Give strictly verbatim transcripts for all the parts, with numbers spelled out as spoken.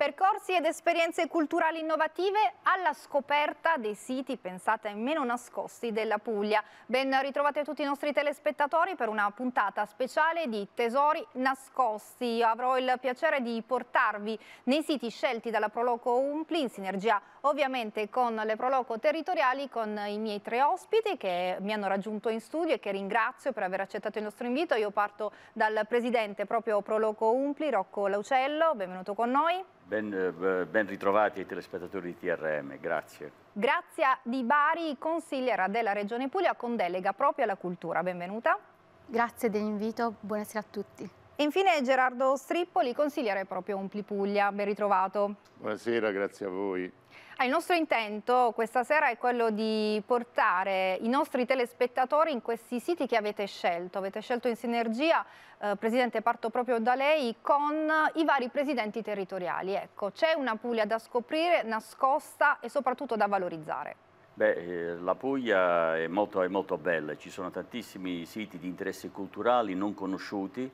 Percorsi ed esperienze culturali innovative alla scoperta dei siti pensate meno nascosti della Puglia. Ben ritrovati a tutti i nostri telespettatori per una puntata speciale di Tesori nascosti. Io avrò il piacere di portarvi nei siti scelti dalla Proloco Umpli, in sinergia ovviamente con le Proloco territoriali, con i miei tre ospiti che mi hanno raggiunto in studio e che ringrazio per aver accettato il nostro invito. Io parto dal presidente proprio Proloco Umpli, Rocco Laucello, benvenuto con noi. Ben, ben ritrovati ai telespettatori di T R M, grazie. Grazia Di Bari, consigliera della Regione Puglia con delega proprio alla cultura, benvenuta. Grazie dell'invito, buonasera a tutti. E infine Gerardo Strippoli, consigliere proprio Umpli Puglia, ben ritrovato. Buonasera, grazie a voi. Il nostro intento questa sera è quello di portare i nostri telespettatori in questi siti che avete scelto. Avete scelto in sinergia, eh, Presidente, parto proprio da lei, con i vari presidenti territoriali. Ecco, c'è una Puglia da scoprire, nascosta e soprattutto da valorizzare. Beh, eh, la Puglia è molto, è molto bella, ci sono tantissimi siti di interessi culturali non conosciuti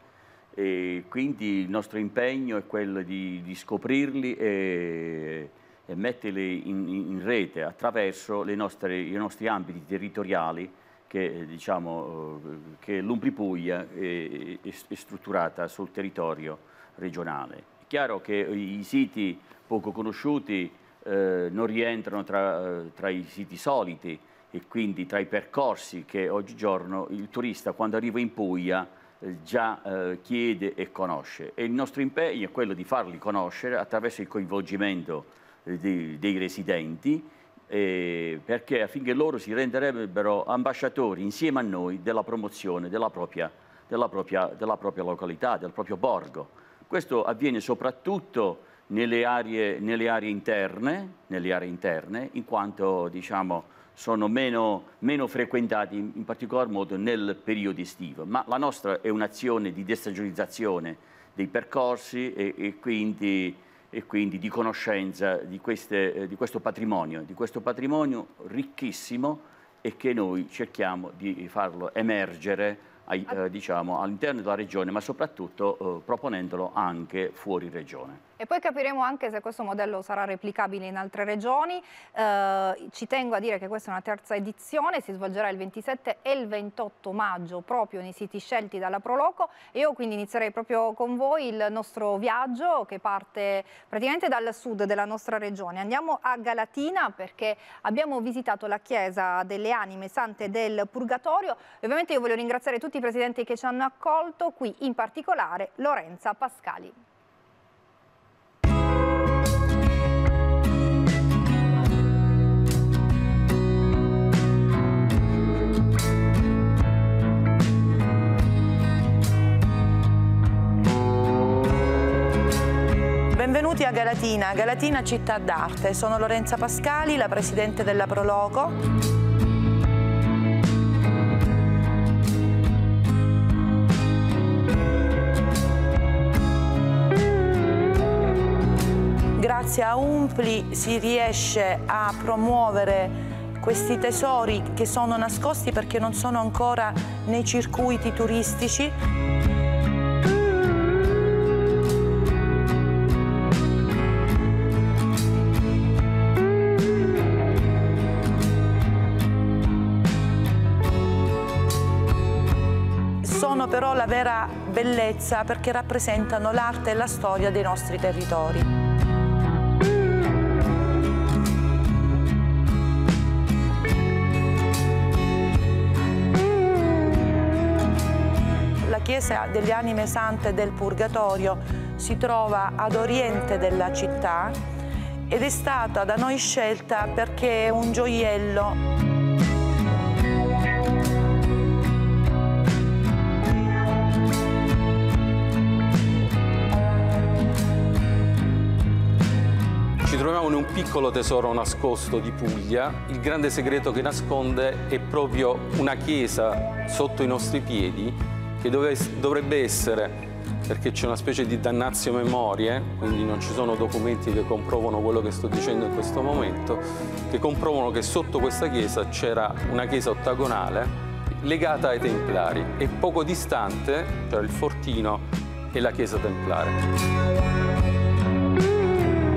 e quindi il nostro impegno è quello di, di scoprirli e e metterli in, in rete attraverso le nostre, i nostri ambiti territoriali che, diciamo, che l'Umpli Puglia è, è, è strutturata sul territorio regionale. È chiaro che i siti poco conosciuti eh, non rientrano tra, tra i siti soliti e quindi tra i percorsi che oggigiorno il turista quando arriva in Puglia eh, già eh, chiede e conosce. E il nostro impegno è quello di farli conoscere attraverso il coinvolgimento Dei, dei residenti eh, perché affinché loro si renderebbero ambasciatori insieme a noi della promozione della propria, della propria, della propria località, del proprio borgo. Questo avviene soprattutto nelle aree, nelle aree interne, nelle aree interne, in quanto diciamo, sono meno, meno frequentati, in, in particolar modo nel periodo estivo. Ma la nostra è un'azione di destagionalizzazione dei percorsi e, e quindi e quindi di conoscenza di, queste, eh, di questo patrimonio, di questo patrimonio ricchissimo e che noi cerchiamo di farlo emergere ai, eh, diciamo, all'interno della regione, ma soprattutto eh, proponendolo anche fuori regione. E poi capiremo anche se questo modello sarà replicabile in altre regioni. Eh, ci tengo a dire che questa è una terza edizione, si svolgerà il ventisette e il ventotto maggio proprio nei siti scelti dalla Proloco. E io quindi inizierei proprio con voi il nostro viaggio che parte praticamente dal sud della nostra regione. Andiamo a Galatina perché abbiamo visitato la chiesa delle Anime Sante del Purgatorio e ovviamente io voglio ringraziare tutti i presidenti che ci hanno accolto, qui in particolare Lorenza Pascali. Benvenuti a Galatina, Galatina città d'arte. Sono Lorenza Pascali, la presidente della Proloco. Grazie a Umpli si riesce a promuovere questi tesori che sono nascosti perché non sono ancora nei circuiti turistici. Sono però la vera bellezza perché rappresentano l'arte e la storia dei nostri territori. La chiesa delle Anime Sante del Purgatorio si trova ad oriente della città ed è stata da noi scelta perché è un gioiello. Ci troviamo in un piccolo tesoro nascosto di Puglia. Il grande segreto che nasconde è proprio una chiesa sotto i nostri piedi che dove, dovrebbe essere, perché c'è una specie di damnatio memoriae, quindi non ci sono documenti che comprovano quello che sto dicendo in questo momento, che comprovano che sotto questa chiesa c'era una chiesa ottagonale legata ai Templari e poco distante c'era il fortino e la chiesa templare.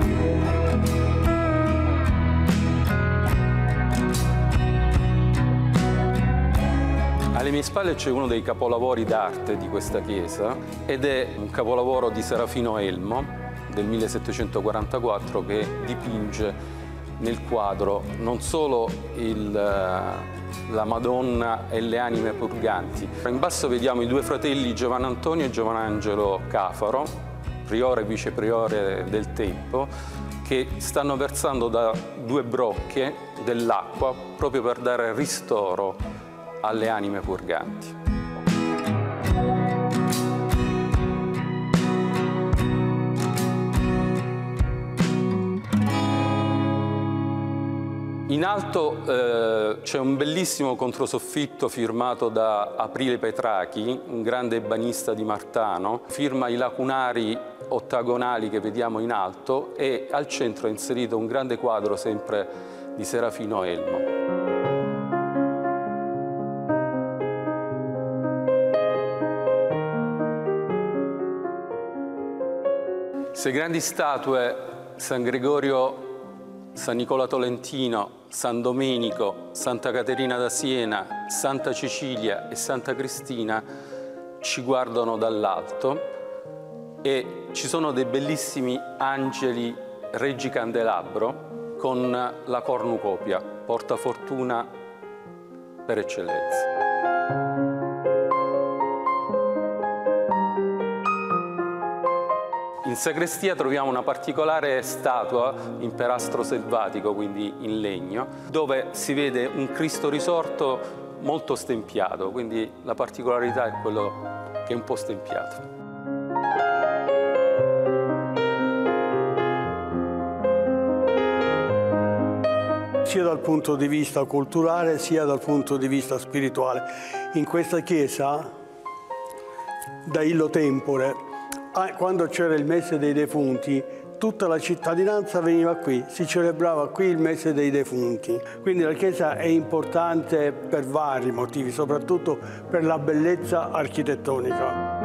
Alle mie spalle c'è uno dei capolavori d'arte di questa chiesa ed è un capolavoro di Serafino Elmo del millesettecentoquarantaquattro che dipinge nel quadro non solo il, la Madonna e le anime purganti. In basso vediamo i due fratelli Giovanni Antonio e Giovanangelo Cafaro, priore e vicepriore del tempo, che stanno versando da due brocche dell'acqua proprio per dare ristoro alle anime purganti. In alto eh, c'è un bellissimo controsoffitto firmato da Aprile Petrachi, un grande ebanista di Martano, firma i lacunari ottagonali che vediamo in alto e al centro è inserito un grande quadro sempre di Serafino Elmo. Se grandi statue, San Gregorio, San Nicola Tolentino, San Domenico, Santa Caterina da Siena, Santa Cecilia e Santa Cristina ci guardano dall'alto e ci sono dei bellissimi angeli Reggi Candelabro con la cornucopia, portafortuna per eccellenza. In sacrestia troviamo una particolare statua in perastro selvatico, quindi in legno, dove si vede un Cristo risorto molto stempiato, quindi la particolarità è quello che è un po' stempiato. Sia dal punto di vista culturale sia dal punto di vista spirituale. In questa chiesa, da illo tempore, quando c'era il mese dei defunti, tutta la cittadinanza veniva qui, si celebrava qui il mese dei defunti. Quindi la chiesa è importante per vari motivi, soprattutto per la bellezza architettonica.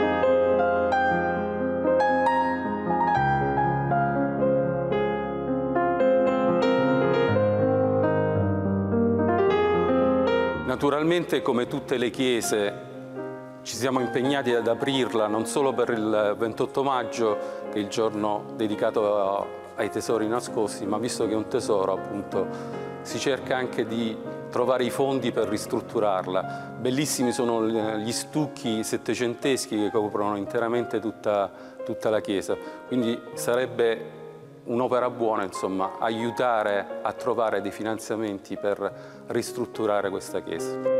Naturalmente, come tutte le chiese, ci siamo impegnati ad aprirla non solo per il ventotto maggio, che è il giorno dedicato ai tesori nascosti, ma visto che è un tesoro, appunto, si cerca anche di trovare i fondi per ristrutturarla. Bellissimi sono gli stucchi settecenteschi che coprono interamente tutta, tutta la chiesa, quindi sarebbe un'opera buona, insomma, aiutare a trovare dei finanziamenti per ristrutturare questa chiesa.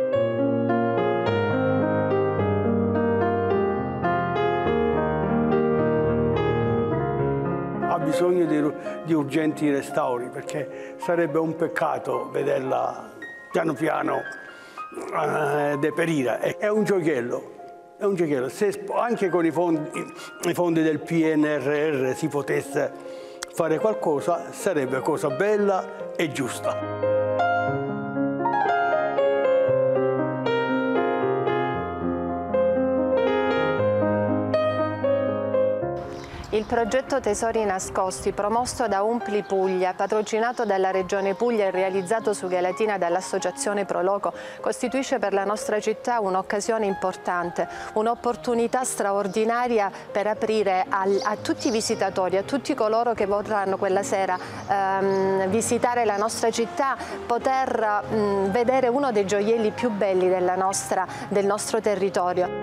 Ha bisogno di, di urgenti restauri, perché sarebbe un peccato vederla piano piano eh, deperire. È un gioiello, è un gioiello. Se anche con i fondi, i fondi del P N R R si potesse fare qualcosa, sarebbe cosa bella e giusta. Il progetto Tesori Nascosti, promosso da Umpli Puglia, patrocinato dalla Regione Puglia e realizzato su Galatina dall'Associazione Proloco, costituisce per la nostra città un'occasione importante, un'opportunità straordinaria per aprire al, a tutti i visitatori, a tutti coloro che vorranno quella sera ehm, visitare la nostra città, poter mh, vedere uno dei gioielli più belli della nostra, del nostro territorio.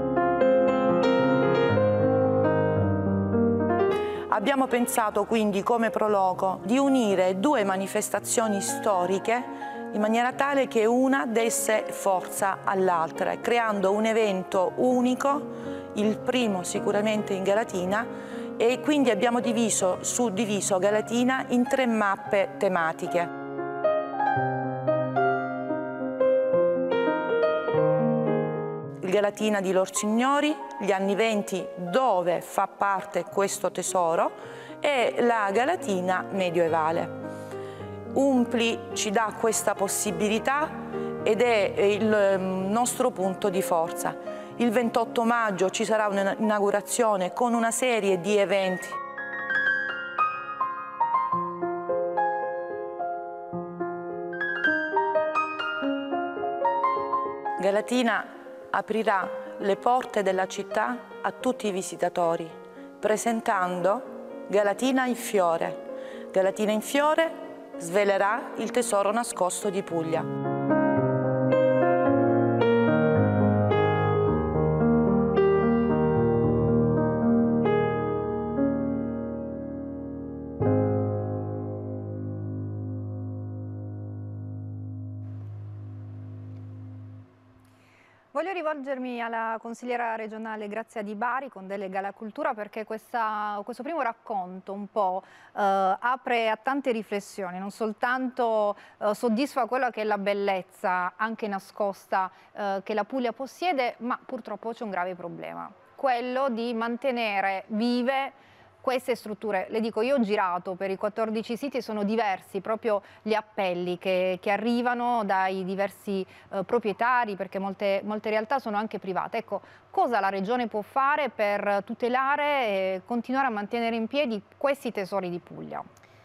Abbiamo pensato quindi come Proloco di unire due manifestazioni storiche in maniera tale che una desse forza all'altra, creando un evento unico, il primo sicuramente in Galatina, e quindi abbiamo diviso, suddiviso Galatina in tre mappe tematiche. Il Galatina di Lorsignori, gli anni venti dove fa parte questo tesoro e la Galatina medievale. Umpli ci dà questa possibilità ed è il nostro punto di forza. Il ventotto maggio ci sarà un'inaugurazione con una serie di eventi. Galatina aprirà le porte della città a tutti i visitatori, presentando Galatina in fiore. Galatina in fiore svelerà il tesoro nascosto di Puglia. Voglio rivolgermi alla consigliera regionale Grazia Di Bari con delega alla cultura, perché questa, questo primo racconto un po' eh, apre a tante riflessioni, non soltanto eh, soddisfa quella che è la bellezza anche nascosta eh, che la Puglia possiede, ma purtroppo c'è un grave problema, quello di mantenere vive queste strutture. Le dico, io ho girato per i quattordici siti e sono diversi proprio gli appelli che, che arrivano dai diversi eh, proprietari, perché molte, molte realtà sono anche private. Ecco, cosa la Regione può fare per tutelare e continuare a mantenere in piedi questi tesori di Puglia?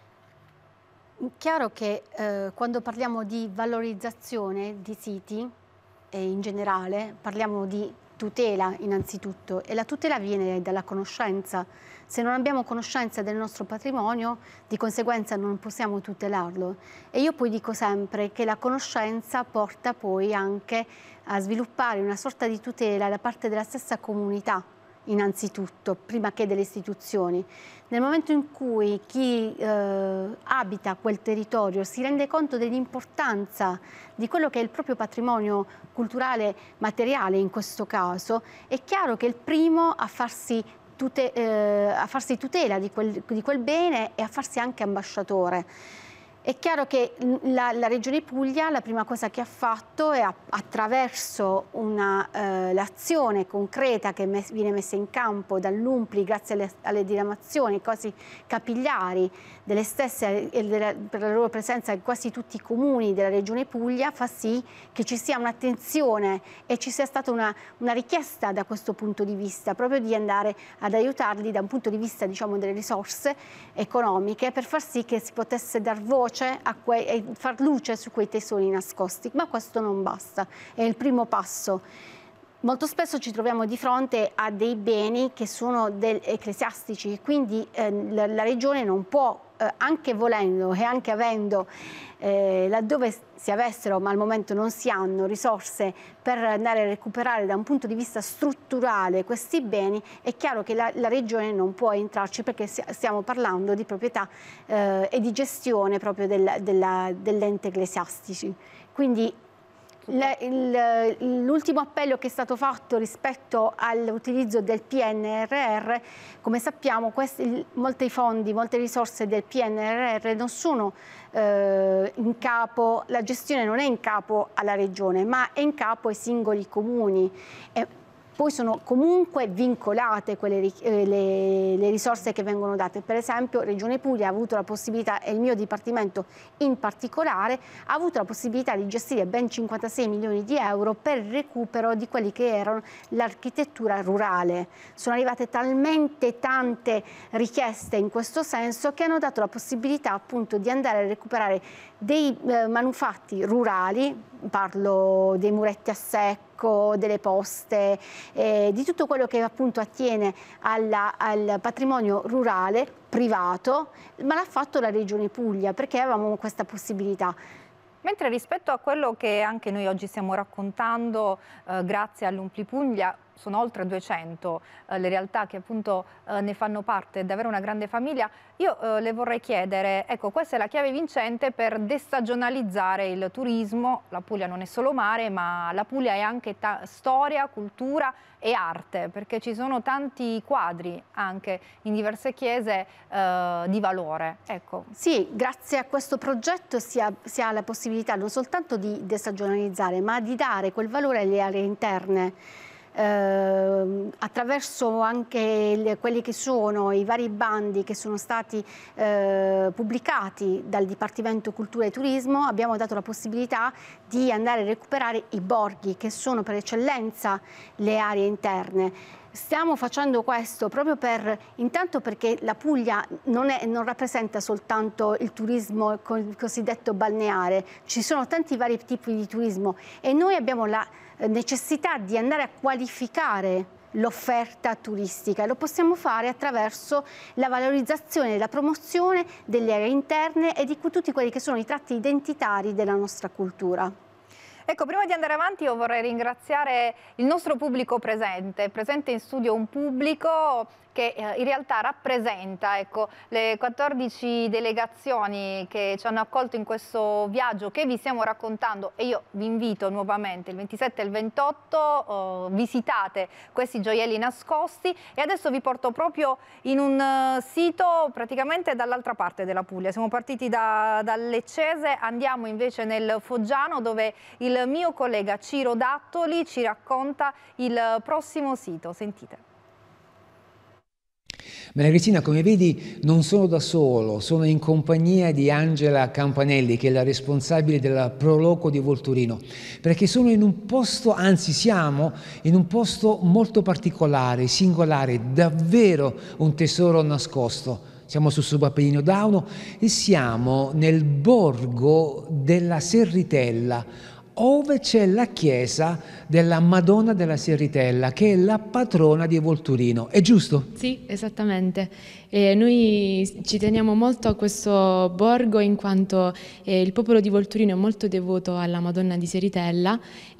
Chiaro che eh, quando parliamo di valorizzazione di siti e in generale parliamo di tutela innanzitutto, e la tutela viene dalla conoscenza. Se non abbiamo conoscenza del nostro patrimonio, di conseguenza non possiamo tutelarlo. E io poi dico sempre che la conoscenza porta poi anche a sviluppare una sorta di tutela da parte della stessa comunità, innanzitutto, prima che delle istituzioni. Nel momento in cui chi eh, abita quel territorio si rende conto dell'importanza di quello che è il proprio patrimonio culturale materiale, in questo caso, è chiaro che è il primo a farsi, tute, eh, a farsi tutela di quel, di quel bene e a farsi anche ambasciatore. È chiaro che la, la Regione Puglia la prima cosa che ha fatto è a, attraverso l'azione eh, concreta che mes, viene messa in campo dall'U M P L I grazie alle, alle diramazioni quasi capillari delle stesse e della, per la loro presenza in quasi tutti i comuni della Regione Puglia, fa sì che ci sia un'attenzione e ci sia stata una, una richiesta da questo punto di vista, proprio di andare ad aiutarli da un punto di vista, diciamo, delle risorse economiche, per far sì che si potesse dar voce a quei, e far luce su quei tesori nascosti. Ma questo non basta, è il primo passo. Molto spesso ci troviamo di fronte a dei beni che sono del, ecclesiastici, quindi eh, la, la Regione non può, eh, anche volendo e anche avendo, eh, laddove si avessero, ma al momento non si hanno, risorse per andare a recuperare da un punto di vista strutturale questi beni, è chiaro che la, la Regione non può entrarci, perché stiamo parlando di proprietà eh, e di gestione proprio del, dell'ente ecclesiastici. Quindi l'ultimo appello che è stato fatto rispetto all'utilizzo del P N R R, come sappiamo, questi, molti fondi, molte risorse del P N R R non sono eh, in capo, la gestione non è in capo alla Regione, ma è in capo ai singoli comuni. E poi sono comunque vincolate quelle, eh, le, le risorse che vengono date. Per esempio Regione Puglia ha avuto la possibilità, e il mio Dipartimento in particolare, ha avuto la possibilità di gestire ben cinquantasei milioni di euro per il recupero di quelli che erano l'architettura rurale. Sono arrivate talmente tante richieste in questo senso che hanno dato la possibilità appunto di andare a recuperare dei eh, manufatti rurali, parlo dei muretti a secco, delle poste, eh, di tutto quello che appunto attiene alla, al patrimonio rurale privato, ma l'ha fatto la Regione Puglia perché avevamo questa possibilità. Mentre rispetto a quello che anche noi oggi stiamo raccontando, eh, grazie all'U M P L I Puglia, sono oltre duecento eh, le realtà che appunto eh, ne fanno parte, è davvero una grande famiglia. Io eh, le vorrei chiedere, ecco, questa è la chiave vincente per destagionalizzare il turismo. La Puglia non è solo mare, ma la Puglia è anche storia, cultura e arte, perché ci sono tanti quadri anche in diverse chiese eh, di valore. Ecco. Sì, grazie a questo progetto si ha, si ha la possibilità non soltanto di destagionalizzare, ma di dare quel valore alle aree interne. Eh, attraverso anche le, quelli che sono i vari bandi che sono stati eh, pubblicati dal Dipartimento Cultura e Turismo, abbiamo dato la possibilità di andare a recuperare i borghi, che sono per eccellenza le aree interne. Stiamo facendo questo proprio per, intanto perché la Puglia non, è, non rappresenta soltanto il turismo il cosiddetto balneare, ci sono tanti vari tipi di turismo e noi abbiamo la necessità di andare a qualificare l'offerta turistica. Lo possiamo fare attraverso la valorizzazione e la promozione delle aree interne e di tutti quelli che sono i tratti identitari della nostra cultura. Ecco, prima di andare avanti io vorrei ringraziare il nostro pubblico presente, presente in studio un pubblico che eh, in realtà rappresenta, ecco, le quattordici delegazioni che ci hanno accolto in questo viaggio che vi stiamo raccontando, e io vi invito nuovamente il ventisette e il ventotto, eh, visitate questi gioielli nascosti, e adesso vi porto proprio in un uh, sito praticamente dall'altra parte della Puglia. Siamo partiti da, dal Leccese, andiamo invece nel Foggiano, dove il mio collega Ciro Dattoli ci racconta il prossimo sito. Sentite. Maria Cristina, come vedi non sono da solo, sono in compagnia di Angela Campanelli, che è la responsabile della Proloco di Volturino, perché sono in un posto, anzi siamo in un posto molto particolare, singolare, davvero un tesoro nascosto. Siamo sul Subappennino Dauno e siamo nel borgo della Serritella, dove c'è la chiesa della Madonna della Serritella, che è la patrona di Volturino. È giusto? Sì, esattamente. Eh, noi ci teniamo molto a questo borgo in quanto eh, il popolo di Volturino è molto devoto alla Madonna di Serritella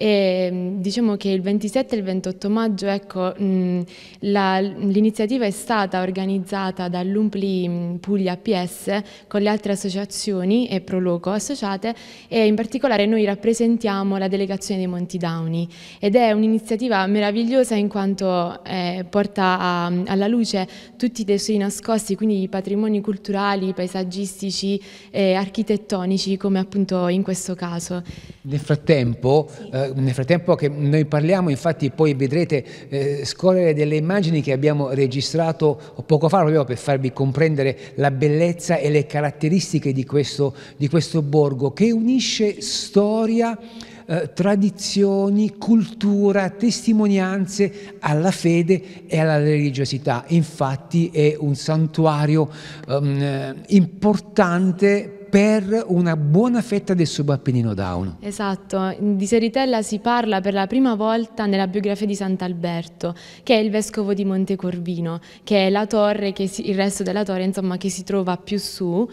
e diciamo che il ventisette e il ventotto maggio, ecco, l'iniziativa è stata organizzata dall'Umpli Puglia P S con le altre associazioni e Proloco associate, e in particolare noi rappresentiamo la delegazione dei Monti Dauni, ed è un'iniziativa meravigliosa in quanto eh, porta a, alla luce tutti i tesori nascosti, quindi i patrimoni culturali, paesaggistici e architettonici, come appunto in questo caso. Nel frattempo, sì. eh, nel frattempo che noi parliamo, infatti poi vedrete eh, scorrere delle immagini che abbiamo registrato poco fa, proprio per farvi comprendere la bellezza e le caratteristiche di questo, di questo borgo, che unisce storia, Eh, tradizioni, cultura, testimonianze alla fede e alla religiosità. Infatti è un santuario um, importante per una buona fetta del Subappennino Dauno. Esatto, di Serritella si parla per la prima volta nella biografia di Sant'Alberto, che è il vescovo di Montecorvino, che è la torre, che si, il resto della torre insomma che si trova più su,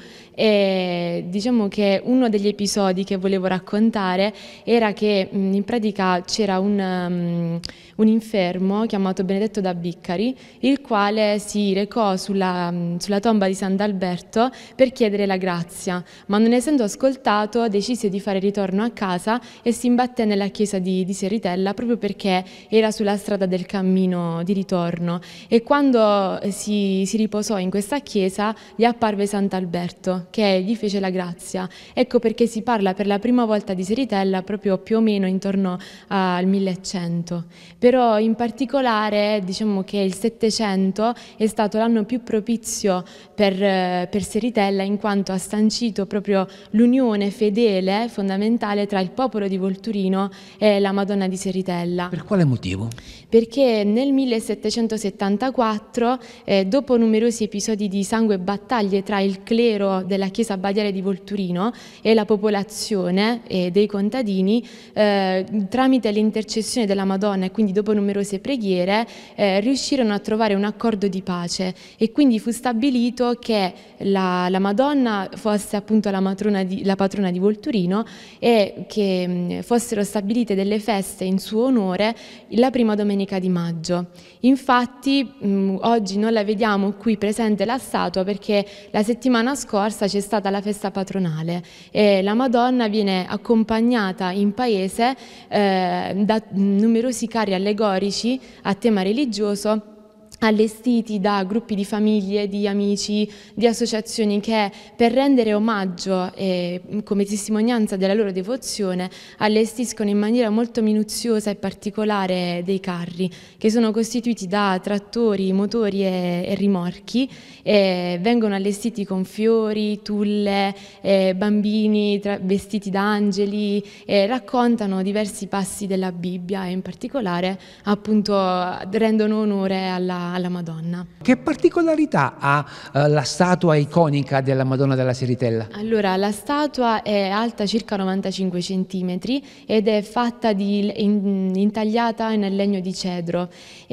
e diciamo che uno degli episodi che volevo raccontare era che mh, in pratica c'era un, um, un infermo chiamato Benedetto da Biccari, il quale si recò sulla, sulla tomba di Sant'Alberto per chiedere la grazia, ma non essendo ascoltato decise di fare ritorno a casa e si imbatté nella chiesa di, di Serritella, proprio perché era sulla strada del cammino di ritorno, e quando si, si riposò in questa chiesa gli apparve Sant'Alberto che gli fece la grazia. Ecco perché si parla per la prima volta di Serritella proprio più o meno intorno al millecento, però in particolare diciamo che il Settecento è stato l'anno più propizio per, per Serritella, in quanto ha sancito proprio l'unione fedele fondamentale tra il popolo di Volturino e la Madonna di Serritella. Per quale motivo? Perché nel millesettecentosettantaquattro, eh, dopo numerosi episodi di sangue e battaglie tra il clero della Chiesa Abbadiale di Volturino e la popolazione e dei contadini, eh, tramite l'intercessione della Madonna e quindi dopo numerose preghiere, eh, riuscirono a trovare un accordo di pace, e quindi fu stabilito che la, la Madonna fosse appunto la, matrona di, la patrona di Volturino, e che mh, fossero stabilite delle feste in suo onore la prima domenica di maggio. Infatti mh, oggi non la vediamo qui presente la statua, perché la settimana scorsa c'è stata la festa patronale e la Madonna viene accompagnata in paese eh, da numerosi carri allegorici a tema religioso, allestiti da gruppi di famiglie, di amici, di associazioni che, per rendere omaggio e come testimonianza della loro devozione, allestiscono in maniera molto minuziosa e particolare dei carri, che sono costituiti da trattori, motori e, e rimorchi, e vengono allestiti con fiori, tulle, e bambini tra, vestiti da angeli, e raccontano diversi passi della Bibbia, e in particolare appunto rendono onore alla alla, alla Madonna. Che particolarità ha eh, la statua iconica della Madonna della Seritella? Allora, la statua è alta circa novantacinque centimetri ed è fatta di, in, intagliata nel legno di cedro.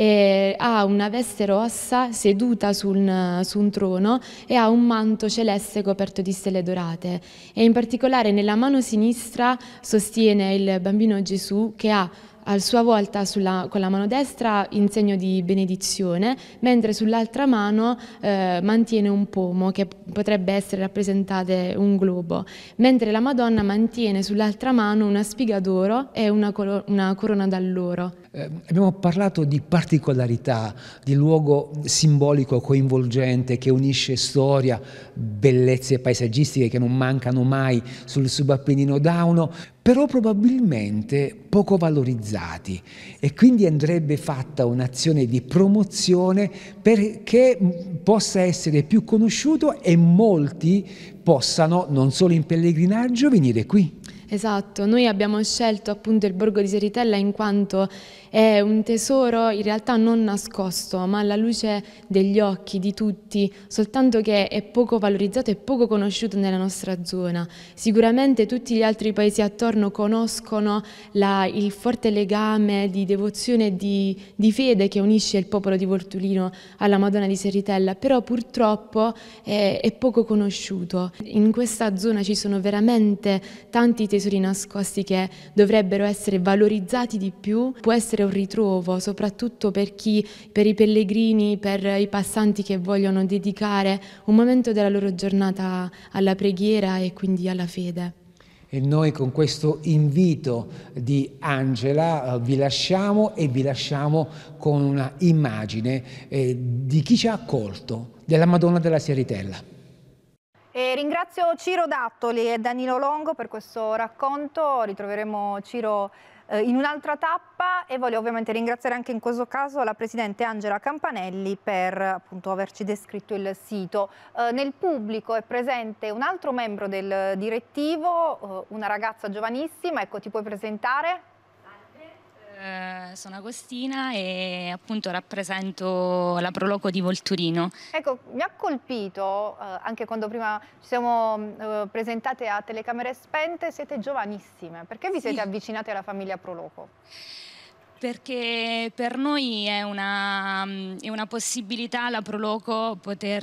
E ha una veste rossa seduta su un, su un trono e ha un manto celeste coperto di stelle dorate. E in particolare nella mano sinistra sostiene il bambino Gesù, che ha a sua volta sulla, con la mano destra in segno di benedizione, mentre sull'altra mano eh, mantiene un pomo, che potrebbe essere rappresentato un globo, mentre la Madonna mantiene sull'altra mano una spiga d'oro e una, colo una corona d'alloro. Eh, abbiamo parlato di particolarità, di luogo simbolico coinvolgente che unisce storia, bellezze paesaggistiche che non mancano mai sul subappennino dauno, però probabilmente poco valorizzati, e quindi andrebbe fatta un'azione di promozione perché possa essere più conosciuto e molti possano, non solo in pellegrinaggio, venire qui. Esatto, noi abbiamo scelto appunto il borgo di Seritella in quanto è un tesoro in realtà non nascosto, ma alla luce degli occhi di tutti, soltanto che è poco valorizzato e poco conosciuto nella nostra zona. Sicuramente tutti gli altri paesi attorno conoscono la, il forte legame di devozione e di, di fede che unisce il popolo di Volturino alla Madonna di Seritella, però purtroppo è, è poco conosciuto. In questa zona ci sono veramente tanti tesori nascosti che dovrebbero essere valorizzati di più. Può essere un ritrovo, soprattutto per chi, per i pellegrini, per i passanti che vogliono dedicare un momento della loro giornata alla preghiera e quindi alla fede. E noi con questo invito di Angela vi lasciamo e vi lasciamo con una immagine eh, di chi ci ha accolto, della Madonna della Seritella. E ringrazio Ciro Dattoli e Danilo Longo per questo racconto. Ritroveremo Ciro eh, in un'altra tappa, e voglio ovviamente ringraziare anche in questo caso la Presidente Angela Campanelli per appunto averci descritto il sito. Eh, nel pubblico è presente un altro membro del direttivo, eh, una ragazza giovanissima. Ecco, ti puoi presentare? Eh, sono Agostina e appunto rappresento la Proloco di Volturino. Ecco, mi ha colpito, eh, anche quando prima ci siamo eh, presentate a telecamere spente, siete giovanissime. Perché vi Sì. siete avvicinate alla famiglia Proloco? Perché per noi è una, è una possibilità la Proloco poter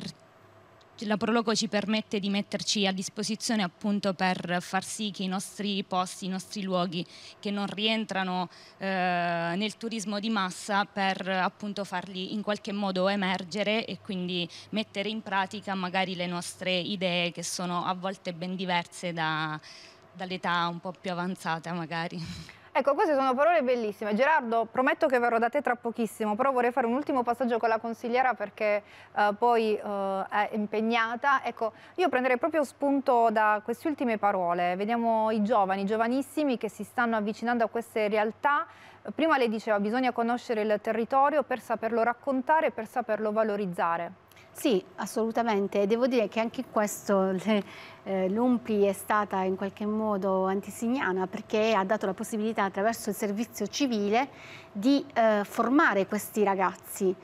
La Proloco ci permette di metterci a disposizione appunto per far sì che i nostri posti, i nostri luoghi che non rientrano eh, nel turismo di massa, per appunto farli in qualche modo emergere e quindi mettere in pratica magari le nostre idee, che sono a volte ben diverse da, dall'età un po' più avanzata magari. Ecco, queste sono parole bellissime. Gerardo, prometto che verrò da te tra pochissimo, però vorrei fare un ultimo passaggio con la consigliera perché eh, poi eh, è impegnata. Ecco, io prenderei proprio spunto da queste ultime parole. Vediamo i giovani, giovanissimi che si stanno avvicinando a queste realtà. Prima lei diceva bisogna conoscere il territorio per saperlo raccontare e per saperlo valorizzare. Sì, assolutamente. Devo dire che anche in questo eh, l'Umpli è stata in qualche modo antesignana, perché ha dato la possibilità attraverso il servizio civile di eh, formare questi ragazzi.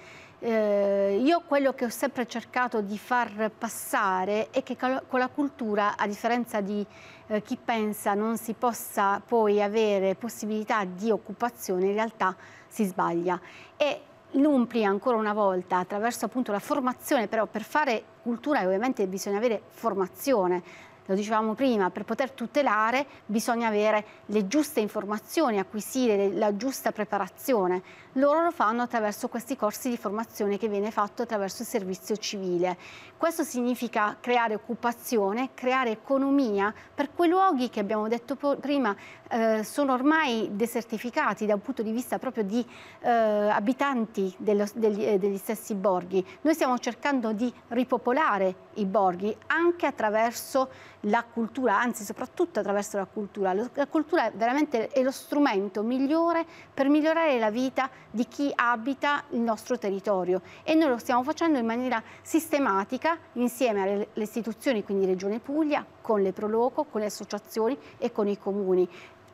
Eh, io quello che ho sempre cercato di far passare è che con la cultura, a differenza di eh, chi pensa non si possa poi avere possibilità di occupazione, in realtà si sbaglia. E l'Umpli ancora una volta, attraverso appunto la formazione, però per fare cultura ovviamente bisogna avere formazione, lo dicevamo prima, per poter tutelare bisogna avere le giuste informazioni, acquisire la giusta preparazione. Loro lo fanno attraverso questi corsi di formazione che viene fatto attraverso il servizio civile. Questo significa creare occupazione, creare economia per quei luoghi che abbiamo detto prima eh, sono ormai desertificati da un punto di vista proprio di eh, abitanti dello, degli, eh, degli stessi borghi. Noi stiamo cercando di ripopolare i borghi anche attraverso la cultura, anzi soprattutto attraverso la cultura. La cultura veramente è lo strumento migliore per migliorare la vita di chi abita il nostro territorio, e noi lo stiamo facendo in maniera sistematica insieme alle istituzioni, quindi Regione Puglia, con le Proloco, con le associazioni e con i comuni.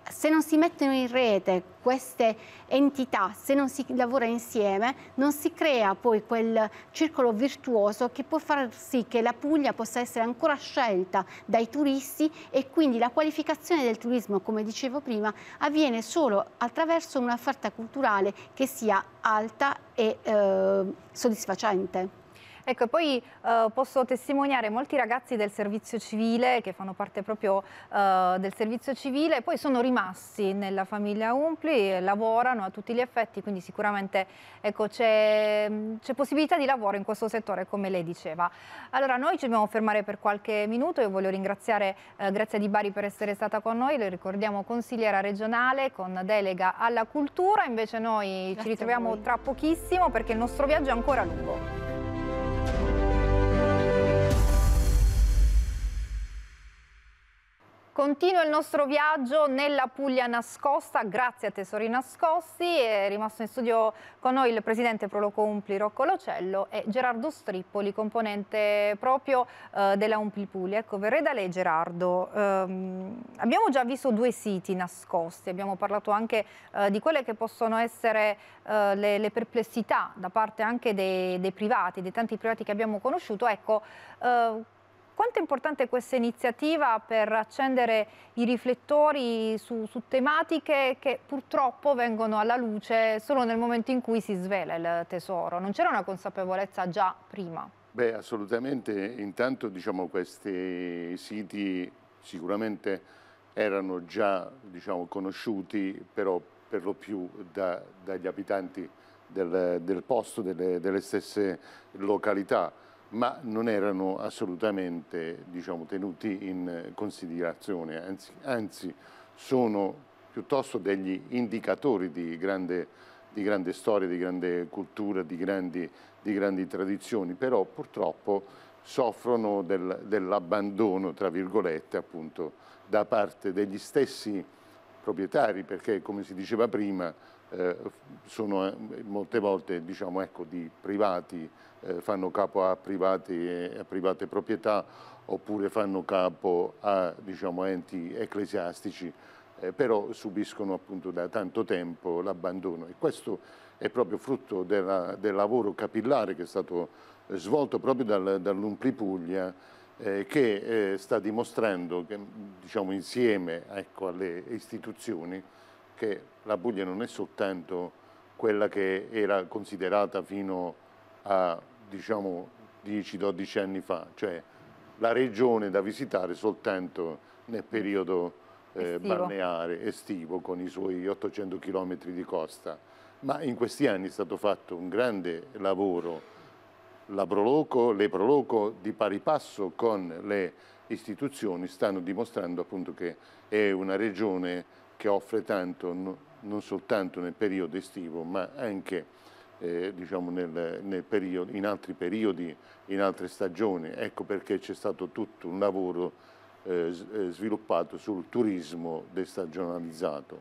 se non si mettono in rete queste entità, se non si lavora insieme, non si crea poi quel circolo virtuoso che può far sì che la Puglia possa essere ancora scelta dai turisti, e quindi la qualificazione del turismo, come dicevo prima, avviene solo attraverso un'offerta culturale che sia alta e eh, soddisfacente. Ecco, poi eh, posso testimoniare molti ragazzi del servizio civile che fanno parte proprio eh, del servizio civile, poi sono rimasti nella famiglia Umpli, lavorano a tutti gli effetti, quindi sicuramente ecco, c'è possibilità di lavoro in questo settore, come lei diceva. Allora, noi ci dobbiamo fermare per qualche minuto. Io voglio ringraziare eh, Grazia Di Bari per essere stata con noi, le ricordiamo consigliera regionale con delega alla cultura. Invece noi Grazie ci ritroviamo tra pochissimo, perché il nostro viaggio è ancora lungo. Continua il nostro viaggio nella Puglia nascosta, grazie a Tesori Nascosti. È rimasto in studio con noi il presidente Proloco Umpli Rocco Locello e Gerardo Strippoli, componente proprio eh, della Umpli Puglia. Ecco, verrei da lei, Gerardo. Um, abbiamo già visto due siti nascosti, abbiamo parlato anche uh, di quelle che possono essere uh, le, le perplessità da parte anche dei, dei privati, dei tanti privati che abbiamo conosciuto. Ecco, uh, quanto è importante questa iniziativa per accendere i riflettori su, su tematiche che purtroppo vengono alla luce solo nel momento in cui si svela il tesoro? Non c'era una consapevolezza già prima? Beh, assolutamente. Intanto, diciamo, questi siti sicuramente erano già, diciamo, conosciuti, però per lo più da, dagli abitanti del, del posto, delle, delle stesse località, ma non erano assolutamente, diciamo, tenuti in considerazione, anzi, anzi sono piuttosto degli indicatori di grande, di grande storia, di grande cultura, di grandi, di grandi tradizioni, però purtroppo soffrono del, dell'abbandono, tra virgolette, appunto, da parte degli stessi proprietari, perché, come si diceva prima, eh, sono molte volte, diciamo, ecco, di privati, eh, fanno capo a, privati, a private proprietà, oppure fanno capo a, diciamo, enti ecclesiastici, eh, però subiscono appunto da tanto tempo l'abbandono, e questo è proprio frutto della, del lavoro capillare che è stato svolto proprio dal, dall'Umpli Puglia, eh, che eh, sta dimostrando che, diciamo, insieme, ecco, alle istituzioni, che la Puglia non è soltanto quella che era considerata fino a, diciamo, dieci dodici anni fa, cioè la regione da visitare soltanto nel periodo eh, balneare estivo, con i suoi ottocento chilometri di costa, ma in questi anni è stato fatto un grande lavoro. La Proloco, le Proloco di pari passo con le istituzioni stanno dimostrando appunto che è una regione che offre tanto, no, non soltanto nel periodo estivo, ma anche eh, diciamo nel, nel periodo, in altri periodi, in altre stagioni. Ecco perché c'è stato tutto un lavoro eh, sviluppato sul turismo destagionalizzato.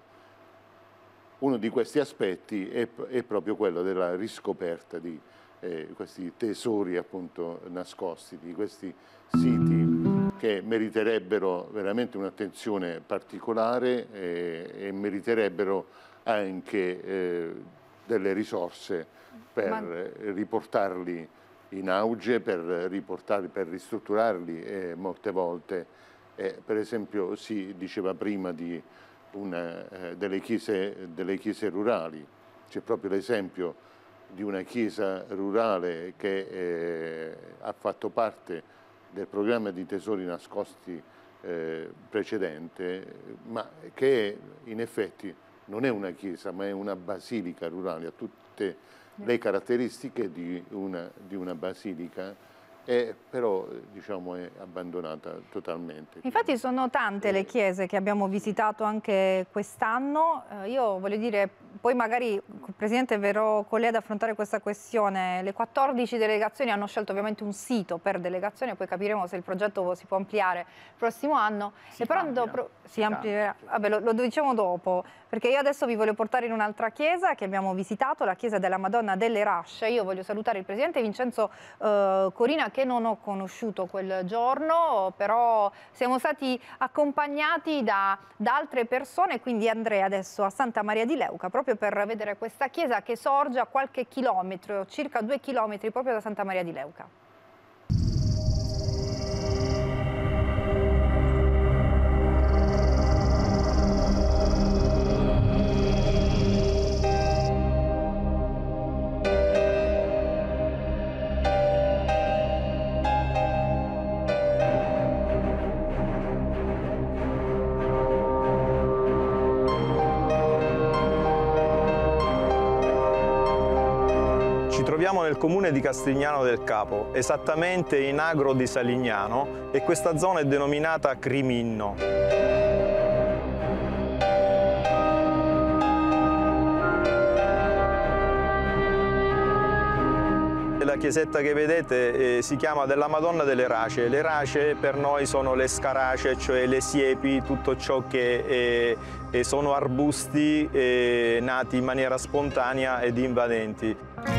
Uno di questi aspetti è, è proprio quello della riscoperta di eh, questi tesori appunto nascosti, di questi siti che meriterebbero veramente un'attenzione particolare eh, e meriterebbero anche eh, delle risorse per Ma... riportarli in auge, per riportarli, per ristrutturarli e molte volte, eh, per esempio, si diceva prima di una, eh, delle, chiese, delle chiese rurali, c'è proprio l'esempio di una chiesa rurale che eh, ha fatto parte del programma di Tesori Nascosti eh, precedente, ma che in effetti non è una chiesa, ma è una basilica rurale, ha tutte le caratteristiche di una, di una basilica, e però, diciamo, è abbandonata totalmente. Infatti sono tante le chiese che abbiamo visitato anche quest'anno. Eh, io voglio dire, poi magari, Presidente, verrò con lei ad affrontare questa questione. Le quattordici delegazioni hanno scelto ovviamente un sito per delegazione, poi capiremo se il progetto si può ampliare il prossimo anno. Si e però amplia, pro si si amplierà. Vabbè, lo, lo diciamo dopo, perché io adesso vi voglio portare in un'altra chiesa che abbiamo visitato, la chiesa della Madonna delle Rasce. Io voglio salutare il Presidente Vincenzo eh, Corina, che non ho conosciuto quel giorno, però siamo stati accompagnati da, da altre persone, quindi andrei adesso a Santa Maria di Leuca proprio per vedere questa chiesa che sorge a qualche chilometro, circa due chilometri proprio da Santa Maria di Leuca. Troviamo nel comune di Castigliano del Capo, esattamente in agro di Salignano, e questa zona è denominata Criminno. La chiesetta che vedete eh, si chiama della Madonna delle Race. Le race per noi sono le scarace, cioè le siepi, tutto ciò che eh, eh, sono arbusti eh, nati in maniera spontanea ed invadenti.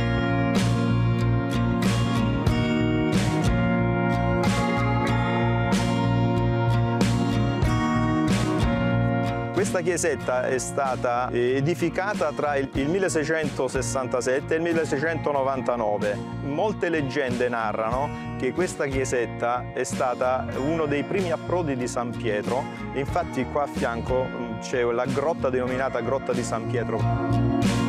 Questa chiesetta è stata edificata tra il milleseicentosessantasette e il milleseicentonovantanove. Molte leggende narrano che questa chiesetta è stata uno dei primi approdi di San Pietro, e infatti qua a fianco c'è la grotta denominata Grotta di San Pietro.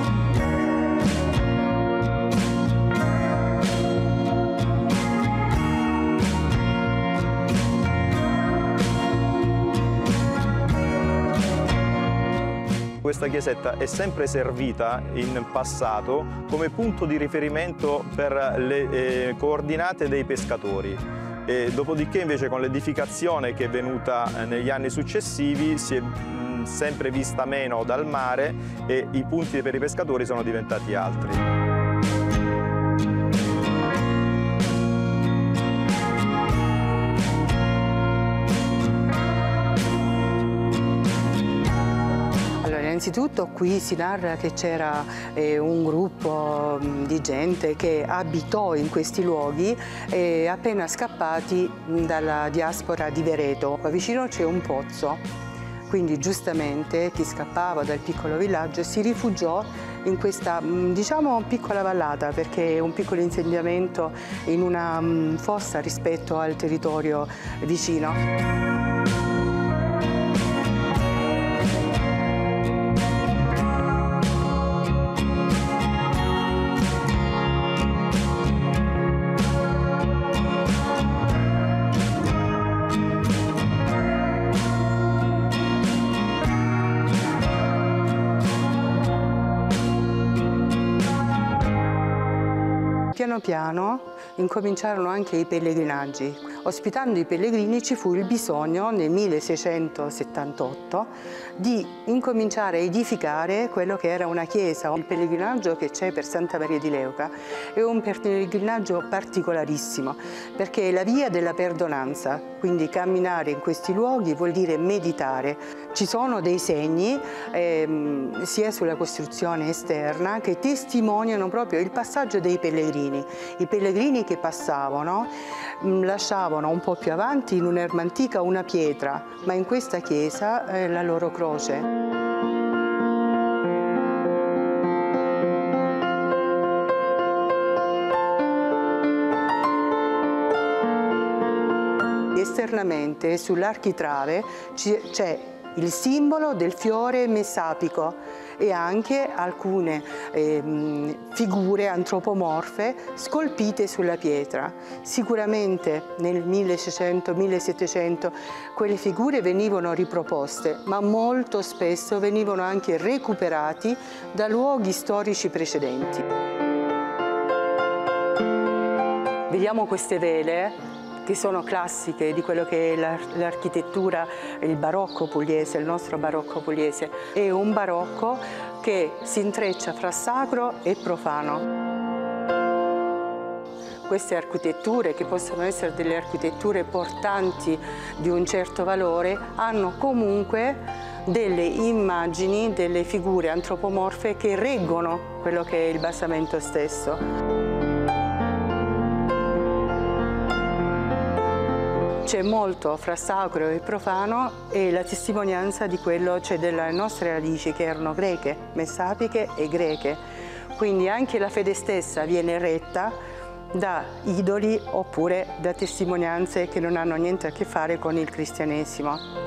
Questa chiesetta è sempre servita in passato come punto di riferimento per le eh, coordinate dei pescatori. E dopodiché invece con l'edificazione che è venuta negli anni successivi si è mh, sempre vista meno dal mare e i punti per i pescatori sono diventati altri. Innanzitutto qui si narra che c'era eh, un gruppo mh, di gente che abitò in questi luoghi eh, appena scappati mh, dalla diaspora di Vereto. Qua vicino c'è un pozzo, quindi giustamente chi scappava dal piccolo villaggio si rifugiò in questa mh, diciamo piccola vallata, perché è un piccolo insediamento in una mh, fossa rispetto al territorio vicino. Piano piano incominciarono anche i pellegrinaggi. Ospitando i pellegrini ci fu il bisogno nel milleseicentosettantotto di incominciare a edificare quello che era una chiesa. Il pellegrinaggio che c'è per Santa Maria di Leuca è un pellegrinaggio particolarissimo perché è la via della perdonanza, quindi camminare in questi luoghi vuol dire meditare. Ci sono dei segni ehm, sia sulla costruzione esterna che testimoniano proprio il passaggio dei pellegrini. I pellegrini che passavano mh, lasciavano un po' più avanti in un'erma antica una pietra, ma in questa chiesa è la loro croce. Esternamente sull'architrave c'è il simbolo del fiore messapico e anche alcune eh, figure antropomorfe scolpite sulla pietra. Sicuramente nel milleseicento millesettecento quelle figure venivano riproposte, ma molto spesso venivano anche recuperati da luoghi storici precedenti. Vediamo queste vele che sono classiche di quello che è l'architettura, il barocco pugliese, il nostro barocco pugliese. È un barocco che si intreccia fra sacro e profano. Queste architetture, che possono essere delle architetture portanti di un certo valore, hanno comunque delle immagini, delle figure antropomorfe che reggono quello che è il basamento stesso. c'è molto fra sacro e profano e la testimonianza di quello, cioè delle nostre radici che erano greche, messapiche e greche. Quindi anche la fede stessa viene retta da idoli oppure da testimonianze che non hanno niente a che fare con il cristianesimo.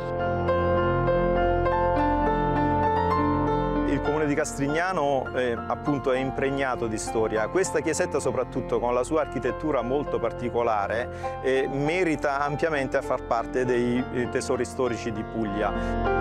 Il comune di Castrignano eh, appunto è impregnato di storia. Questa chiesetta, soprattutto con la sua architettura molto particolare, eh, merita ampiamente a far parte dei eh, tesori storici di Puglia.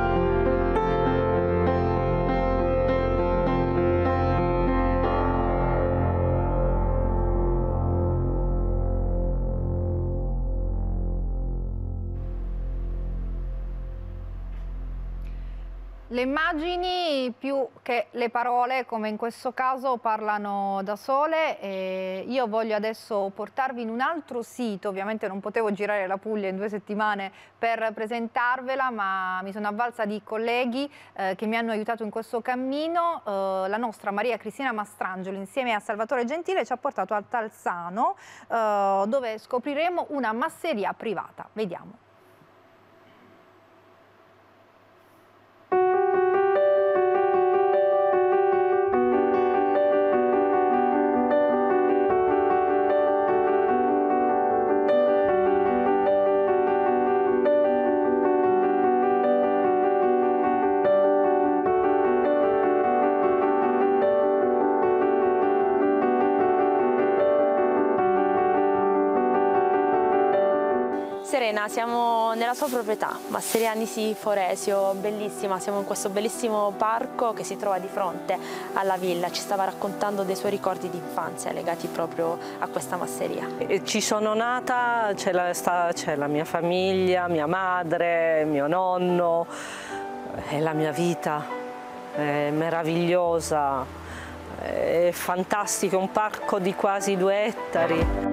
Le immagini più che le parole, come in questo caso, parlano da sole. E io voglio adesso portarvi in un altro sito. Ovviamente non potevo girare la Puglia in due settimane per presentarvela, ma mi sono avvalsa di colleghi eh, che mi hanno aiutato in questo cammino. Eh, la nostra Maria Cristina Mastrangelo, insieme a Salvatore Gentile, ci ha portato a Talzano, eh, dove scopriremo una masseria privata. Vediamo. Serena, siamo nella sua proprietà, Masseria Anisi Foresio, bellissima, siamo in questo bellissimo parco che si trova di fronte alla villa, ci stava raccontando dei suoi ricordi di infanzia legati proprio a questa masseria. Ci sono nata, c'è la, la mia famiglia, mia madre, mio nonno, è la mia vita, è meravigliosa, è fantastico, è un parco di quasi due ettari.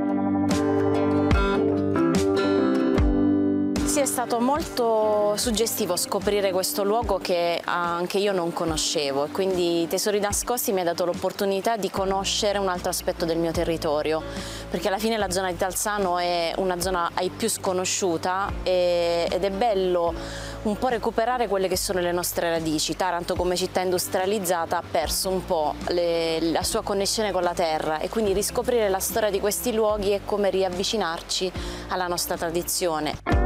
Sì, è stato molto suggestivo scoprire questo luogo che anche io non conoscevo, quindi Tesori Nascosti mi ha dato l'opportunità di conoscere un altro aspetto del mio territorio, perché alla fine la zona di Talzano è una zona ai più sconosciuta e, ed è bello un po' recuperare quelle che sono le nostre radici. Taranto come città industrializzata ha perso un po' le, la sua connessione con la terra e quindi riscoprire la storia di questi luoghi è come riavvicinarci alla nostra tradizione.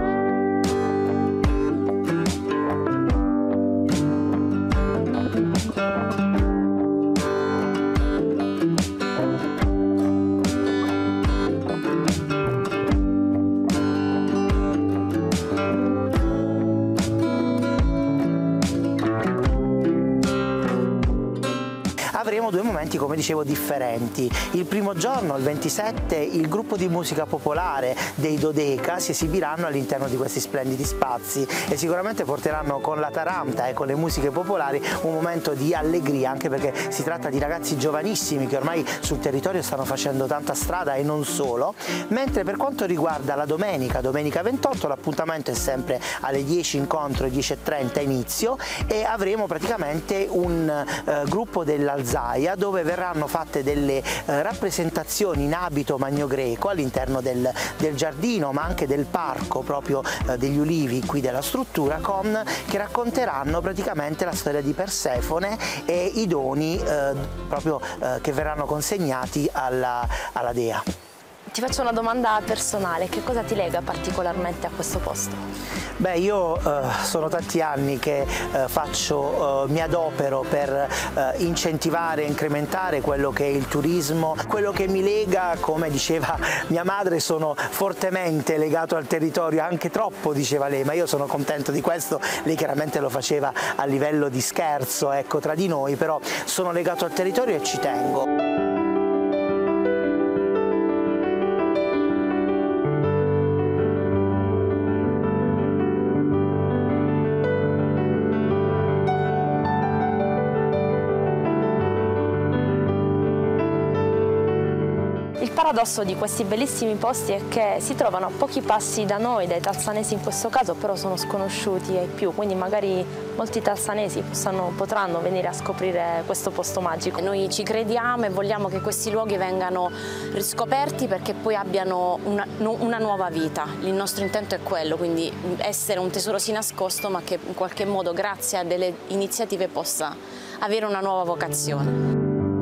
Avremo due momenti, come dicevo, differenti. Il primo giorno, il ventisette, il gruppo di musica popolare dei Dodeca si esibiranno all'interno di questi splendidi spazi e sicuramente porteranno con la taranta e con le musiche popolari un momento di allegria, anche perché si tratta di ragazzi giovanissimi che ormai sul territorio stanno facendo tanta strada e non solo. Mentre per quanto riguarda la domenica, domenica ventotto, l'appuntamento è sempre alle dieci incontro e dieci e trenta inizio e avremo praticamente un eh, gruppo dell'Alzheimer dove verranno fatte delle eh, rappresentazioni in abito magno-greco all'interno del, del giardino ma anche del parco proprio eh, degli ulivi qui della struttura, con, che racconteranno praticamente la storia di Persefone e i doni eh, proprio eh, che verranno consegnati alla, alla dea. Ti faccio una domanda personale, che cosa ti lega particolarmente a questo posto? Beh, io eh, sono tanti anni che eh, faccio, eh, mi adopero per eh, incentivare e incrementare quello che è il turismo. Quello che mi lega, come diceva mia madre, sono fortemente legato al territorio, anche troppo, diceva lei, ma io sono contento di questo. Lei chiaramente lo faceva a livello di scherzo, ecco, tra di noi, però sono legato al territorio e ci tengo. Il paradosso di questi bellissimi posti è che si trovano a pochi passi da noi, dai talsanesi in questo caso, però sono sconosciuti ai più, quindi magari molti talsanesi possano, potranno venire a scoprire questo posto magico. Noi ci crediamo e vogliamo che questi luoghi vengano riscoperti perché poi abbiano una, una nuova vita. Il nostro intento è quello, quindi essere un tesoro sì nascosto, ma che in qualche modo grazie a delle iniziative possa avere una nuova vocazione.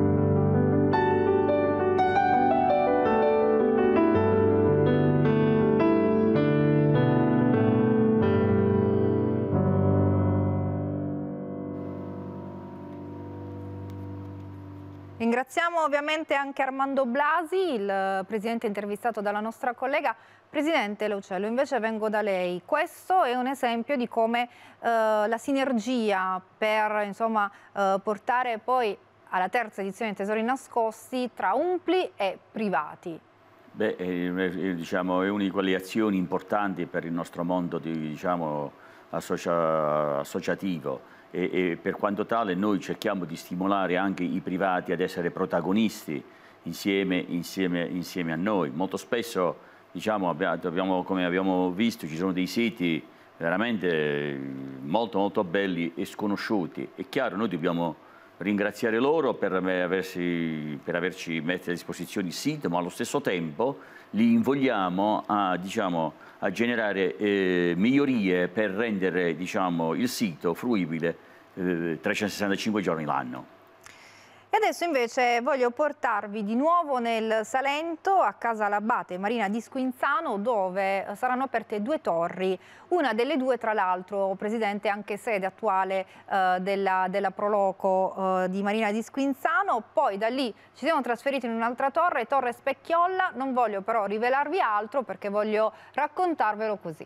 Ringraziamo ovviamente anche Armando Blasi, il presidente intervistato dalla nostra collega. Presidente Leucello, invece vengo da lei. Questo è un esempio di come eh, la sinergia per insomma, eh, portare poi alla terza edizione di Tesori Nascosti tra Umpli e privati. Beh, è, diciamo, è una di quelle azioni importanti per il nostro mondo di, diciamo, associa, associativo. E, e per quanto tale noi cerchiamo di stimolare anche i privati ad essere protagonisti insieme, insieme, insieme a noi. Molto spesso, diciamo, abbiamo, come abbiamo visto, ci sono dei siti veramente molto molto belli e sconosciuti. È chiaro, noi dobbiamo ringraziare loro per, aversi, per averci messo a disposizione il sito, ma allo stesso tempo li invogliamo a, diciamo, a generare eh, migliorie per rendere, diciamo, il sito fruibile eh, trecentosessantacinque giorni l'anno. E adesso invece voglio portarvi di nuovo nel Salento, a Casa l'Abate Marina di Squinzano, dove saranno aperte due torri. Una delle due, tra l'altro, Presidente, anche sede attuale eh, della, della Proloco eh, di Marina di Squinzano. Poi da lì ci siamo trasferiti in un'altra torre, Torre Specchiolla. Non voglio però rivelarvi altro perché voglio raccontarvelo così.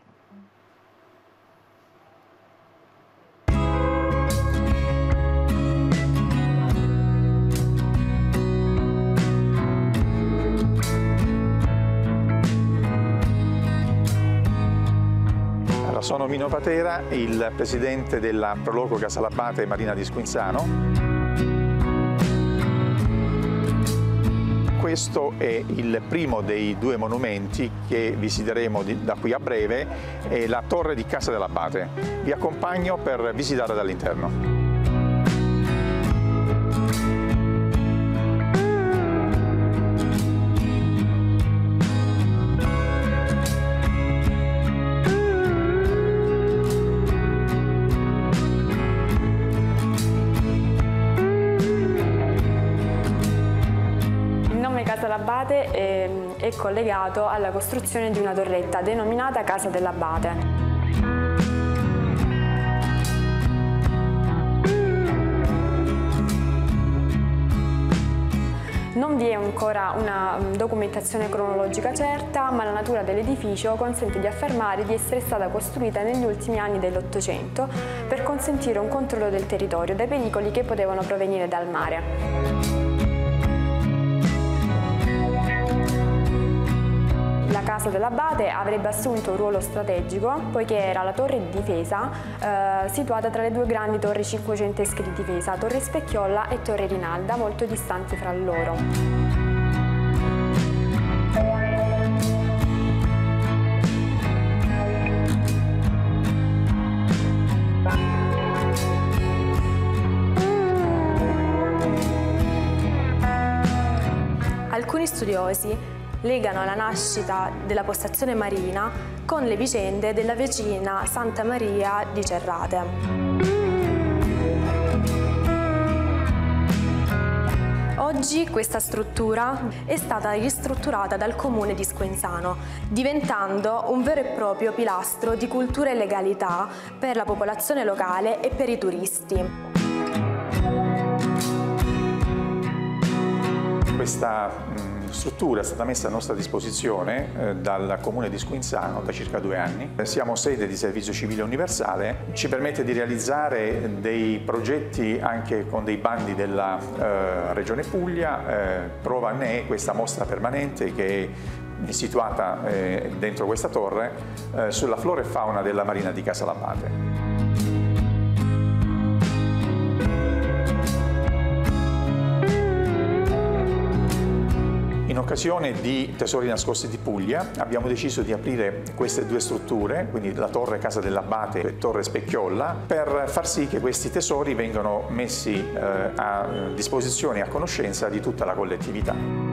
Sono Mino Patera, il presidente della Proloco Casa l'Abate Marina di Squinzano. Questo è il primo dei due monumenti che visiteremo da qui a breve, è la Torre di Casa dell'Abate. Vi accompagno per visitare dall'interno. L'Abate è, è collegato alla costruzione di una torretta denominata Casa dell'Abate. Non vi è ancora una documentazione cronologica certa, ma la natura dell'edificio consente di affermare di essere stata costruita negli ultimi anni dell'Ottocento per consentire un controllo del territorio dai pericoli che potevano provenire dal mare. La Casa dell'Abate avrebbe assunto un ruolo strategico poiché era la torre di difesa eh, situata tra le due grandi torri cinquecentesche di difesa, Torre Specchiolla e Torre Rinalda, molto distanti fra loro. Alcuni studiosi legano la nascita della postazione marina con le vicende della vicina Santa Maria di Cerrate. Oggi questa struttura è stata ristrutturata dal comune di Squinzano, diventando un vero e proprio pilastro di cultura e legalità per la popolazione locale e per i turisti. Questa mh, struttura è stata messa a nostra disposizione eh, dal Comune di Squinzano da circa due anni. Siamo sede di Servizio Civile Universale, ci permette di realizzare dei progetti anche con dei bandi della eh, Regione Puglia. Eh, prova ne è questa mostra permanente che è situata eh, dentro questa torre eh, sulla flora e fauna della Marina di Casa l'Abate. In occasione di Tesori nascosti di Puglia abbiamo deciso di aprire queste due strutture, quindi la Torre Casa dell'Abate e Torre Specchiolla, per far sì che questi tesori vengano messi eh, a disposizione e a conoscenza di tutta la collettività.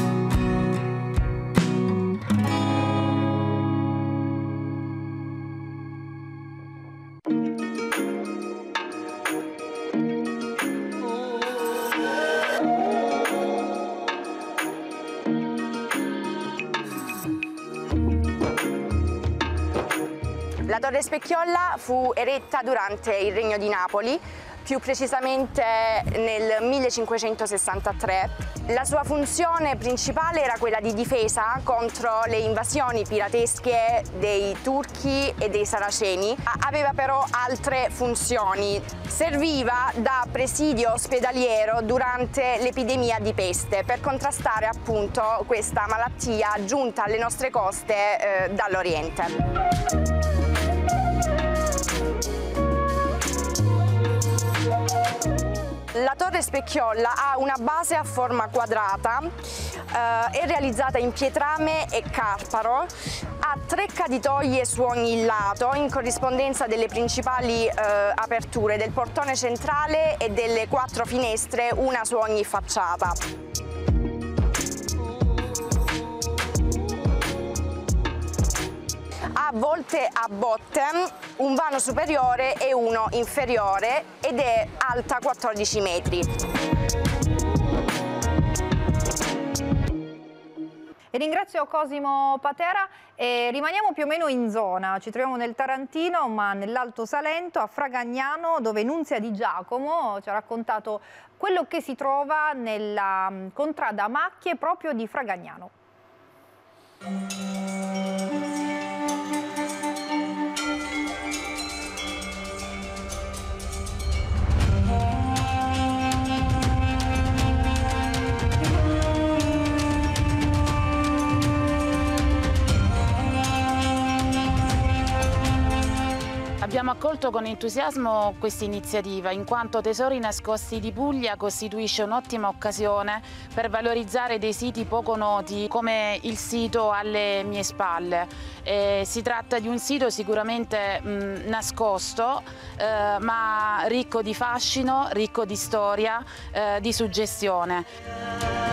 La Torre Specchiolla fu eretta durante il Regno di Napoli, più precisamente nel millecinquecentosessantatré. La sua funzione principale era quella di difesa contro le invasioni piratesche dei turchi e dei saraceni. Aveva però altre funzioni. Serviva da presidio ospedaliero durante l'epidemia di peste per contrastare appunto questa malattia giunta alle nostre coste eh, dall'Oriente. La Torre Specchiolla ha una base a forma quadrata, eh, è realizzata in pietrame e carparo, ha tre caditoie su ogni lato in corrispondenza delle principali eh, aperture del portone centrale e delle quattro finestre, una su ogni facciata. Ha volte a botte, un vano superiore e uno inferiore ed è alta quattordici metri. E ringrazio Cosimo Patera e rimaniamo più o meno in zona, ci troviamo nel Tarantino ma nell'Alto Salento, a Fragagnano, dove Nunzia Di Giacomo ci ha raccontato quello che si trova nella contrada Macchie proprio di Fragagnano. Abbiamo accolto con entusiasmo questa iniziativa, in quanto Tesori nascosti di Puglia costituisce un'ottima occasione per valorizzare dei siti poco noti come il sito alle mie spalle. Eh, si tratta di un sito sicuramente mh, nascosto, eh, ma ricco di fascino, ricco di storia, eh, di suggestione.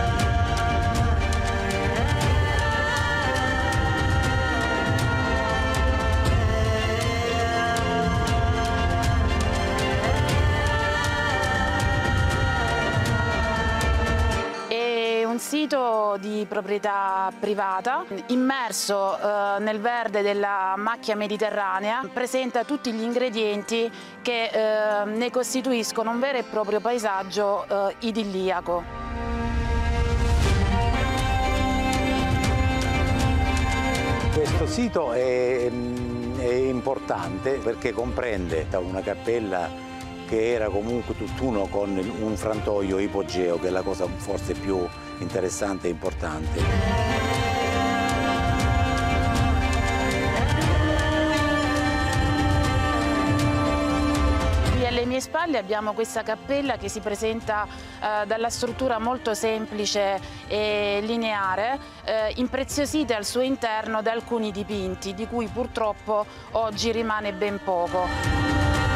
Sito di proprietà privata, immerso eh, nel verde della macchia mediterranea, presenta tutti gli ingredienti che eh, ne costituiscono un vero e proprio paesaggio eh, idilliaco. Questo sito è, è importante perché comprende una cappella che era comunque tutt'uno con un frantoio ipogeo, che è la cosa forse più interessante e importante. Qui alle mie spalle abbiamo questa cappella che si presenta eh, dalla struttura molto semplice e lineare, eh, impreziosita al suo interno da alcuni dipinti, di cui purtroppo oggi rimane ben poco.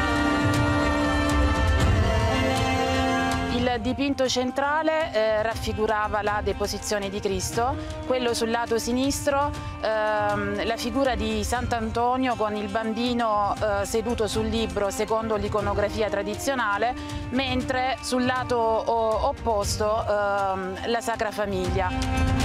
Il dipinto centrale eh, raffigurava la deposizione di Cristo, quello sul lato sinistro ehm, la figura di Sant'Antonio con il bambino eh, seduto sul libro secondo l'iconografia tradizionale, mentre sul lato o, opposto ehm, la Sacra Famiglia.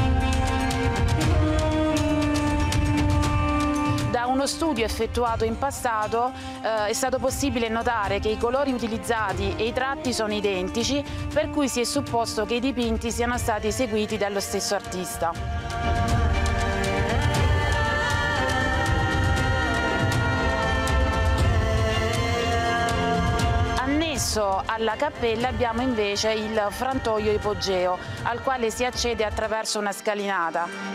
Da uno studio effettuato in passato eh, è stato possibile notare che i colori utilizzati e i tratti sono identici, per cui si è supposto che i dipinti siano stati eseguiti dallo stesso artista. Annesso alla cappella abbiamo invece il frantoio ipogeo, al quale si accede attraverso una scalinata.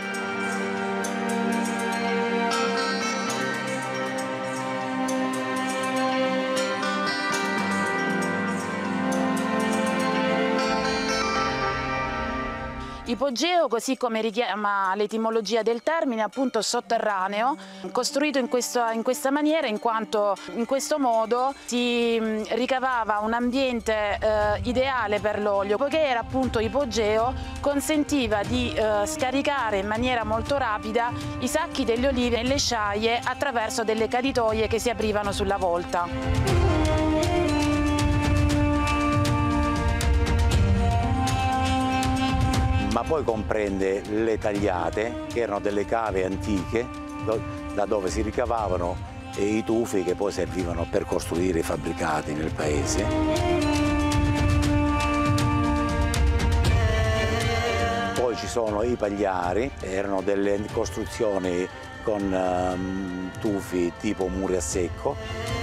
Ipogeo, così come richiama l'etimologia del termine, appunto sotterraneo, costruito in, questo, in questa maniera in quanto in questo modo si ricavava un ambiente eh, ideale per l'olio, poiché era appunto ipogeo, consentiva di eh, scaricare in maniera molto rapida i sacchi delle olive nelle sciaie attraverso delle caditoie che si aprivano sulla volta. Ma poi comprende le tagliate, che erano delle cave antiche, da dove si ricavavano i tufi che poi servivano per costruire i fabbricati nel paese. Poi ci sono i pagliari, erano delle costruzioni con um, tufi tipo muri a secco.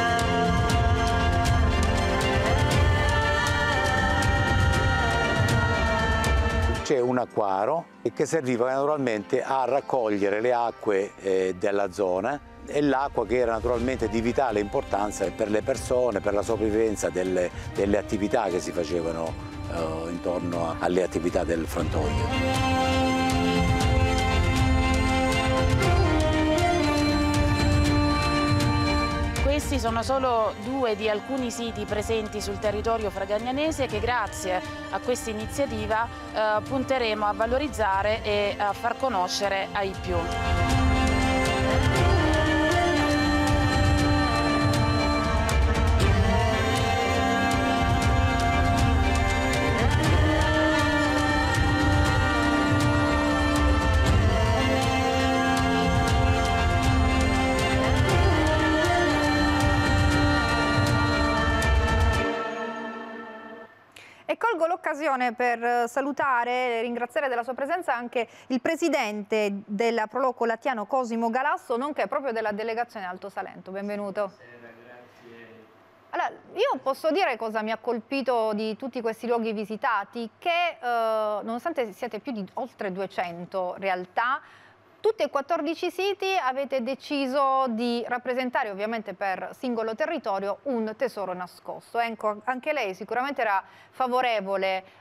C'è un acquaro che serviva naturalmente a raccogliere le acque eh, della zona e l'acqua che era naturalmente di vitale importanza per le persone, per la sopravvivenza delle, delle attività che si facevano eh, intorno alle attività del frantoio. Questi sono solo due di alcuni siti presenti sul territorio fragagnanese che grazie a questa iniziativa eh, punteremo a valorizzare e a far conoscere ai più. E colgo l'occasione per salutare e ringraziare della sua presenza anche il presidente della Proloco Latiano Cosimo Galasso, nonché proprio della delegazione Alto Salento. Benvenuto. Allora, io posso dire cosa mi ha colpito di tutti questi luoghi visitati, che eh, nonostante siate più di oltre duecento realtà, tutti e quattordici siti avete deciso di rappresentare, ovviamente per singolo territorio, un tesoro nascosto. Ecco, anche lei sicuramente era favorevole eh,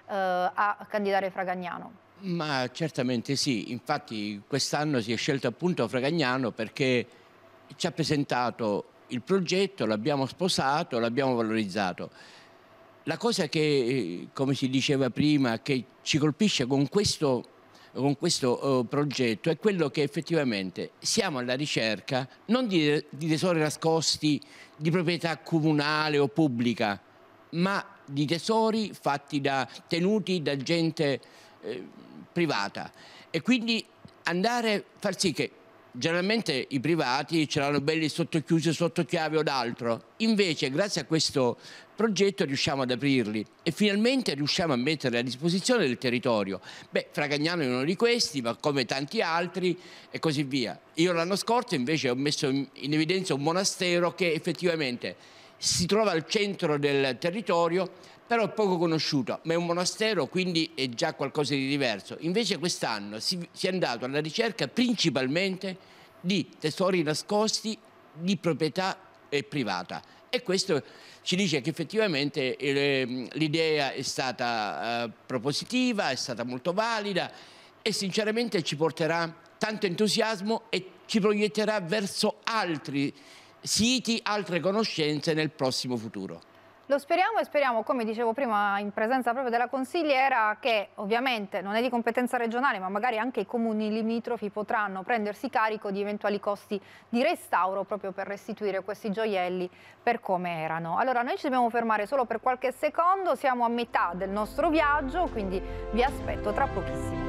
a candidare Fragagnano. Ma certamente sì, infatti quest'anno si è scelto appunto Fragagnano perché ci ha presentato il progetto, l'abbiamo sposato, l'abbiamo valorizzato. La cosa che, come si diceva prima, che ci colpisce con questo con questo uh, progetto è quello che effettivamente siamo alla ricerca non di, di tesori nascosti di proprietà comunale o pubblica, ma di tesori fatti da, tenuti da gente eh, privata, e quindi andare a far sì che generalmente i privati ce l'hanno belli sottochiusi, sotto chiave o d'altro, invece grazie a questo progetto riusciamo ad aprirli e finalmente riusciamo a metterli a disposizione del territorio. Beh, Fragagnano è uno di questi, ma come tanti altri e così via. Io l'anno scorso invece ho messo in evidenza un monastero che effettivamente si trova al centro del territorio, però è poco conosciuto, ma è un monastero, quindi è già qualcosa di diverso. Invece quest'anno si, si è andato alla ricerca principalmente di tesori nascosti di proprietà eh, privata, e questo ci dice che effettivamente eh, l'idea è stata eh, propositiva, è stata molto valida e sinceramente ci porterà tanto entusiasmo e ci proietterà verso altri siti, altre conoscenze nel prossimo futuro. Lo speriamo e speriamo, come dicevo prima, in presenza proprio della consigliera, che ovviamente non è di competenza regionale, ma magari anche i comuni limitrofi potranno prendersi carico di eventuali costi di restauro proprio per restituire questi gioielli per come erano. Allora, noi ci dobbiamo fermare solo per qualche secondo, siamo a metà del nostro viaggio, quindi vi aspetto tra pochissimo.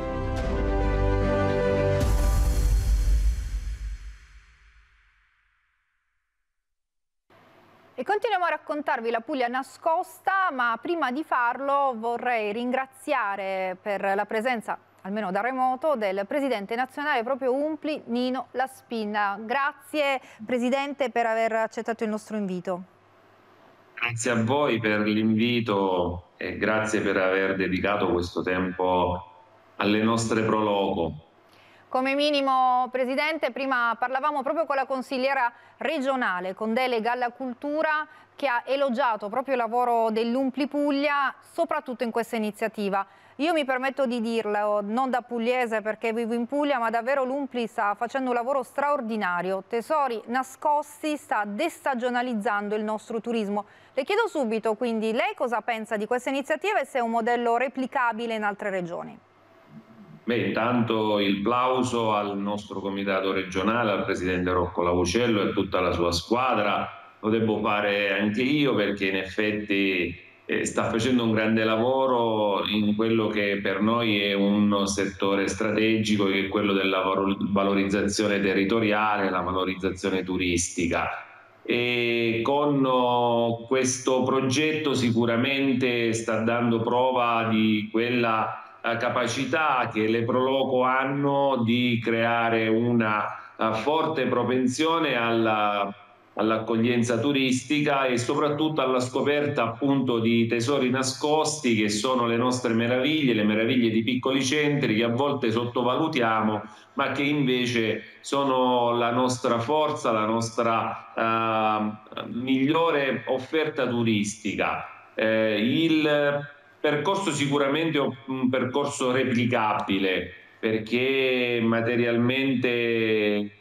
E continuiamo a raccontarvi la Puglia nascosta, ma prima di farlo vorrei ringraziare per la presenza, almeno da remoto, del presidente nazionale proprio Umpli, Nino La Spina. Grazie Presidente per aver accettato il nostro invito. Grazie a voi per l'invito e grazie per aver dedicato questo tempo alle nostre Proloco. Come minimo, Presidente, prima parlavamo proprio con la consigliera regionale con delega alla cultura, che ha elogiato proprio il lavoro dell'Umpli Puglia, soprattutto in questa iniziativa. Io mi permetto di dirlo, non da pugliese perché vivo in Puglia, ma davvero l'Umpli sta facendo un lavoro straordinario. Tesori nascosti sta destagionalizzando il nostro turismo. Le chiedo subito, quindi, lei cosa pensa di questa iniziativa e se è un modello replicabile in altre regioni? Beh, intanto il plauso al nostro comitato regionale, al presidente Rocco Laucello e a tutta la sua squadra. Lo devo fare anche io perché in effetti eh, sta facendo un grande lavoro in quello che per noi è un settore strategico, che è quello della valorizzazione territoriale, la valorizzazione turistica. E con oh, questo progetto sicuramente sta dando prova di quella uh, capacità che le Proloco hanno di creare una uh, forte propensione alla all'accoglienza turistica e soprattutto alla scoperta appunto di tesori nascosti che sono le nostre meraviglie, le meraviglie di piccoli centri che a volte sottovalutiamo, ma che invece sono la nostra forza, la nostra uh, migliore offerta turistica. Eh, il percorso sicuramente è un percorso replicabile perché materialmente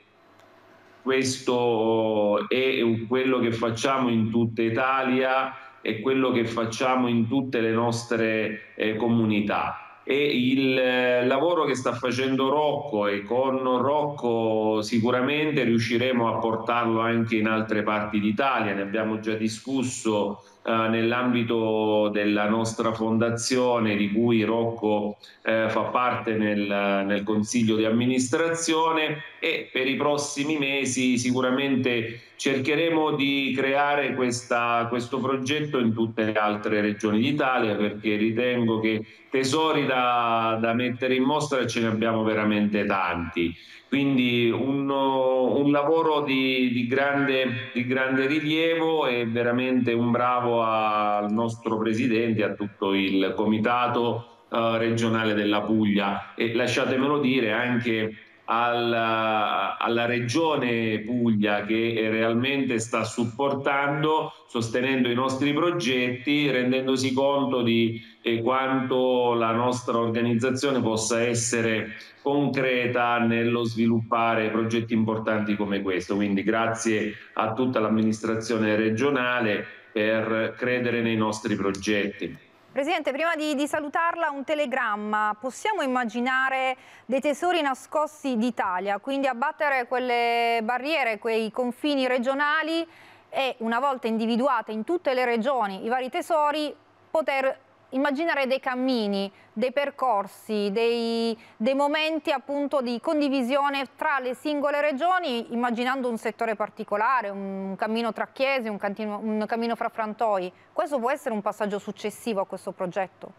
questo è quello che facciamo in tutta Italia, è quello che facciamo in tutte le nostre eh, comunità. E il eh, lavoro che sta facendo Rocco, e con Rocco sicuramente riusciremo a portarlo anche in altre parti d'Italia, ne abbiamo già discusso eh, nell'ambito della nostra fondazione di cui Rocco eh, fa parte nel, nel consiglio di amministrazione, e per i prossimi mesi sicuramente cercheremo di creare questa, questo progetto in tutte le altre regioni d'Italia, perché ritengo che tesori da, da mettere in mostra ce ne abbiamo veramente tanti. Quindi un, un lavoro di, di, grande, di grande rilievo, e veramente un bravo al nostro presidente e a tutto il comitato uh, regionale della Puglia, e lasciatemelo dire anche alla, alla regione Puglia, che realmente sta supportando, sostenendo i nostri progetti, rendendosi conto di eh, quanto la nostra organizzazione possa essere concreta nello sviluppare progetti importanti come questo. Quindi grazie a tutta l'amministrazione regionale per credere nei nostri progetti. Presidente, prima di, di salutarla, un telegramma. Possiamo immaginare dei tesori nascosti d'Italia, quindi abbattere quelle barriere, quei confini regionali e, una volta individuate in tutte le regioni i vari tesori, poter immaginare dei cammini, dei percorsi, dei, dei momenti appunto di condivisione tra le singole regioni, immaginando un settore particolare, un cammino tra chiese, un, cantino, un cammino fra frantoi. Questo può essere un passaggio successivo a questo progetto?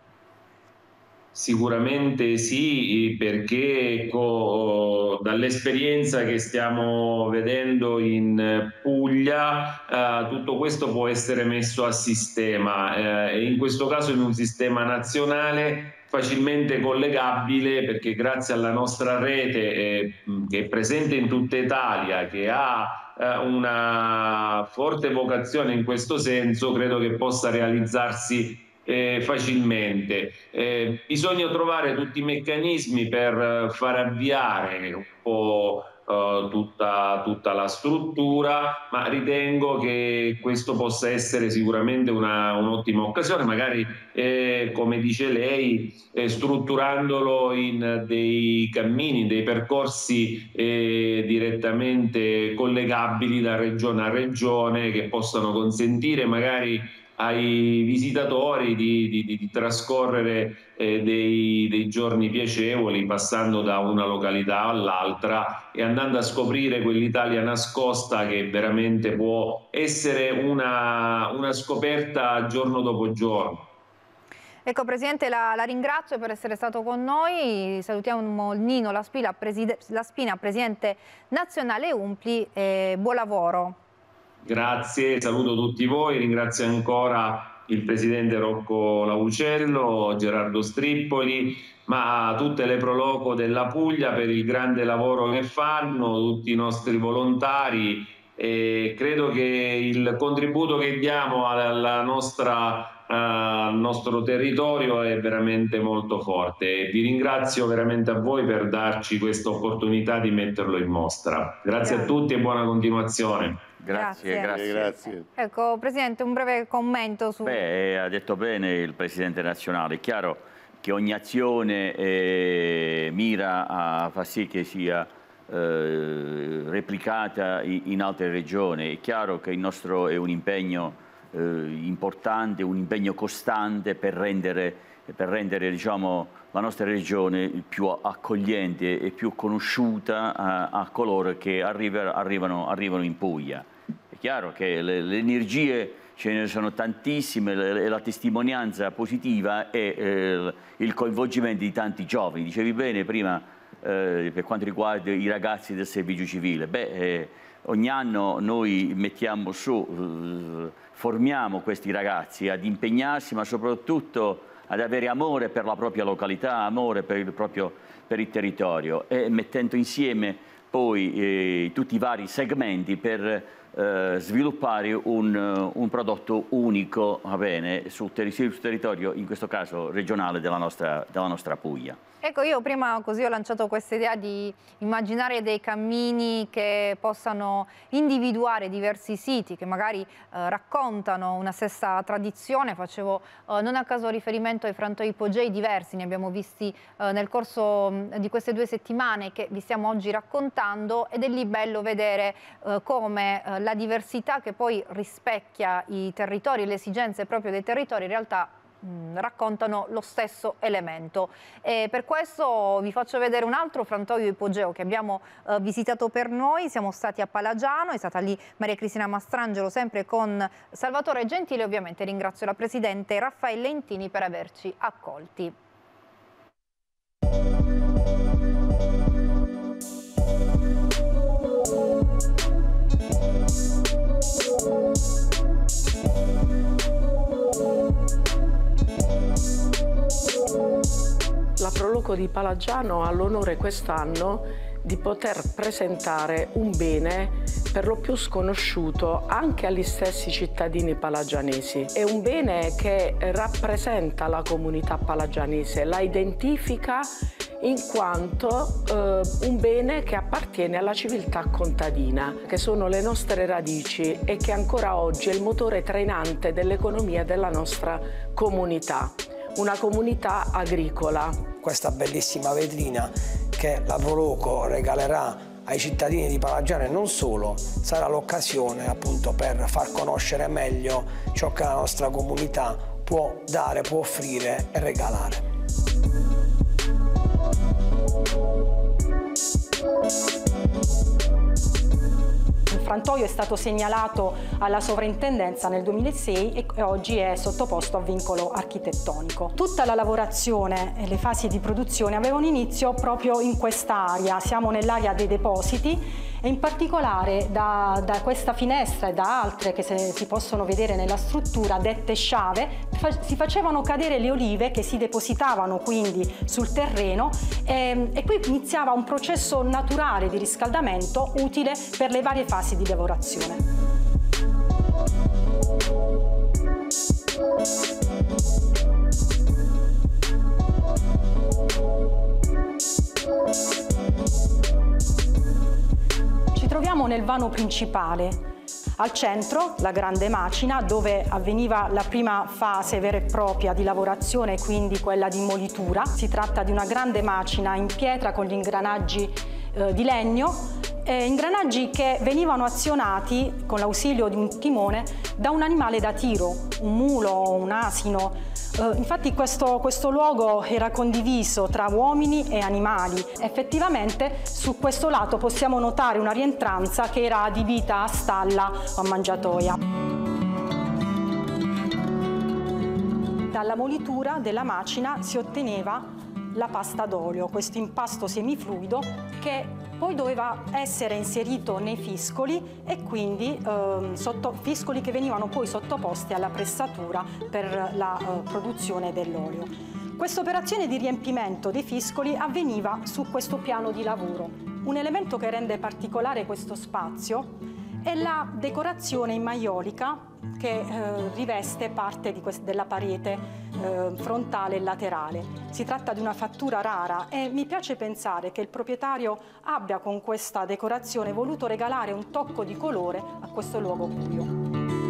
Sicuramente sì, perché ecco, dall'esperienza che stiamo vedendo in Puglia eh, tutto questo può essere messo a sistema, eh, e in questo caso in un sistema nazionale facilmente collegabile, perché grazie alla nostra rete eh, che è presente in tutta Italia, che ha eh, una forte vocazione in questo senso, credo che possa realizzarsi Eh, facilmente. Eh, bisogna trovare tutti i meccanismi per far avviare un po' eh, tutta, tutta la struttura, ma ritengo che questo possa essere sicuramente un'ottima occasione, magari eh, come dice lei, eh, strutturandolo in dei cammini, dei percorsi eh, direttamente collegabili da regione a regione, che possano consentire magari ai visitatori di, di, di trascorrere eh, dei, dei giorni piacevoli, passando da una località all'altra e andando a scoprire quell'Italia nascosta, che veramente può essere una, una scoperta giorno dopo giorno. Ecco, Presidente, la, la ringrazio per essere stato con noi. Salutiamo Nino La Spina, preside, La Spina, Presidente nazionale Umpli, e buon lavoro. Grazie, saluto tutti voi, ringrazio ancora il Presidente Rocco Laucello, Gerardo Strippoli, ma tutte le Proloco della Puglia per il grande lavoro che fanno, tutti i nostri volontari, e credo che il contributo che diamo alla nostra al nostro territorio è veramente molto forte. Vi ringrazio veramente a voi per darci questa opportunità di metterlo in mostra. Grazie, grazie a tutti e buona continuazione. Grazie, grazie. grazie. Ecco, Presidente, un breve commento su... Beh, ha detto bene il Presidente nazionale. È chiaro che ogni azione eh, mira a far sì che sia eh, replicata in altre regioni. È chiaro che il nostro è un impegno eh, importante, un impegno costante per rendere, per rendere diciamo, la nostra regione più accogliente e più conosciuta a, a coloro che arriva, arrivano, arrivano in Puglia. È chiaro che le, le energie ce ne sono tantissime e la testimonianza positiva è eh, il coinvolgimento di tanti giovani. Dicevi bene prima eh, per quanto riguarda i ragazzi del servizio civile. Beh, eh, ogni anno noi mettiamo su, eh, formiamo questi ragazzi ad impegnarsi, ma soprattutto ad avere amore per la propria località, amore per il proprio per il territorio, e mettendo insieme poi eh, tutti i vari segmenti per eh, sviluppare un, un prodotto unico, va bene, sul, ter sul territorio, in questo caso regionale, della nostra, della nostra Puglia. Ecco, io prima così ho lanciato questa idea di immaginare dei cammini che possano individuare diversi siti che magari eh, raccontano una stessa tradizione. Facevo eh, non a caso riferimento ai frantoi ipogei diversi, ne abbiamo visti eh, nel corso mh, di queste due settimane che vi stiamo oggi raccontando, ed è lì bello vedere eh, come eh, la diversità che poi rispecchia i territori e le esigenze proprio dei territori in realtà raccontano lo stesso elemento. E per questo vi faccio vedere un altro frantoio ipogeo che abbiamo eh, visitato per noi. Siamo stati a Palagiano, è stata lì Maria Cristina Mastrangelo sempre con Salvatore Gentile. Ovviamente ringrazio la Presidente Raffaele Lentini per averci accolti. La Proloco di Palagiano ha l'onore quest'anno di poter presentare un bene per lo più sconosciuto anche agli stessi cittadini palagianesi. È un bene che rappresenta la comunità palagianese, la identifica in quanto eh, un bene che appartiene alla civiltà contadina, che sono le nostre radici e che ancora oggi è il motore trainante dell'economia della nostra comunità. Una comunità agricola. Questa bellissima vetrina che la Proloco regalerà ai cittadini di Palagiano e non solo, sarà l'occasione appunto per far conoscere meglio ciò che la nostra comunità può dare, può offrire e regalare. Il frantoio è stato segnalato alla sovrintendenza nel duemilasei e oggi è sottoposto a vincolo architettonico. Tutta la lavorazione e le fasi di produzione avevano inizio proprio in quest'area. Siamo nell'area dei depositi e in particolare da, da questa finestra e da altre che se, si possono vedere nella struttura, dette sciave, fa, si facevano cadere le olive che si depositavano quindi sul terreno e, e qui iniziava un processo naturale di riscaldamento utile per le varie fasi di lavorazione. Ci troviamo nel vano principale. Al centro la grande macina dove avveniva la prima fase vera e propria di lavorazione, quindi quella di molitura. Si tratta di una grande macina in pietra con gli ingranaggi eh, di legno, eh, ingranaggi che venivano azionati con l'ausilio di un timone da un animale da tiro, un mulo o un asino. Uh, infatti questo, questo luogo era condiviso tra uomini e animali. Effettivamente su questo lato possiamo notare una rientranza che era adibita a stalla o a mangiatoia. Dalla molitura della macina si otteneva la pasta d'olio, questo impasto semifluido che poi doveva essere inserito nei fiscoli e quindi eh, sotto, fiscoli che venivano poi sottoposti alla pressatura per la eh, produzione dell'olio. Questa operazione di riempimento dei fiscoli avveniva su questo piano di lavoro. Un elemento che rende particolare questo spazio e la decorazione in maiolica che eh, riveste parte di della parete eh, frontale e laterale. Si tratta di una fattura rara e mi piace pensare che il proprietario abbia con questa decorazione voluto regalare un tocco di colore a questo luogo buio.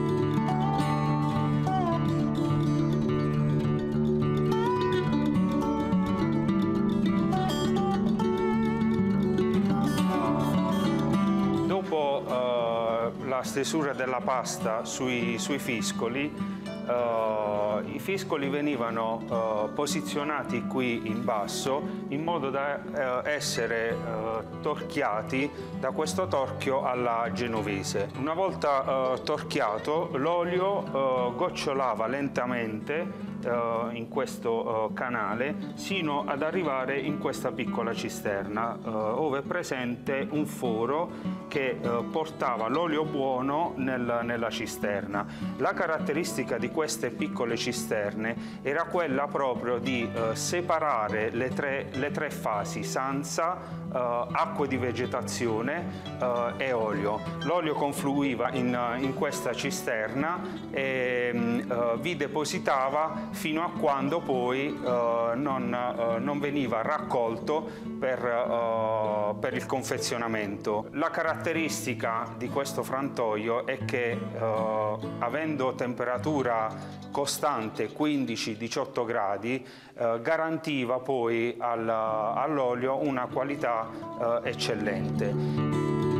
Dopo uh, la stesura della pasta sui, sui fiscoli, uh, i fiscoli venivano uh, posizionati qui in basso in modo da uh, essere uh, torchiati da questo torchio alla genovese. Una volta uh, torchiato, l'olio uh, gocciolava lentamente Uh, in questo uh, canale sino ad arrivare in questa piccola cisterna uh, dove è presente un foro che uh, portava l'olio buono nel, nella cisterna. La caratteristica di queste piccole cisterne era quella proprio di uh, separare le tre, le tre fasi: sansa, uh, acque di vegetazione uh, e olio. L'olio confluiva in, uh, in questa cisterna e uh, vi depositava fino a quando poi uh, non, uh, non veniva raccolto per, uh, per il confezionamento. La caratteristica di questo frantoio è che uh, avendo temperatura costante quindici diciotto gradi uh, garantiva poi al, all'olio una qualità uh, eccellente.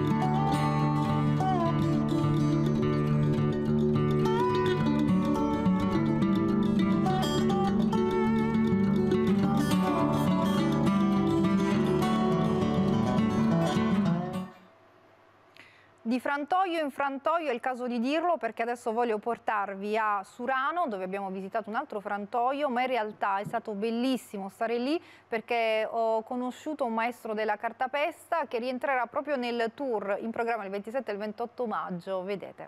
Di frantoio in frantoio è il caso di dirlo, perché adesso voglio portarvi a Surano, dove abbiamo visitato un altro frantoio, ma in realtà è stato bellissimo stare lì perché ho conosciuto un maestro della cartapesta che rientrerà proprio nel tour in programma il ventisette e il ventotto maggio. Vedete.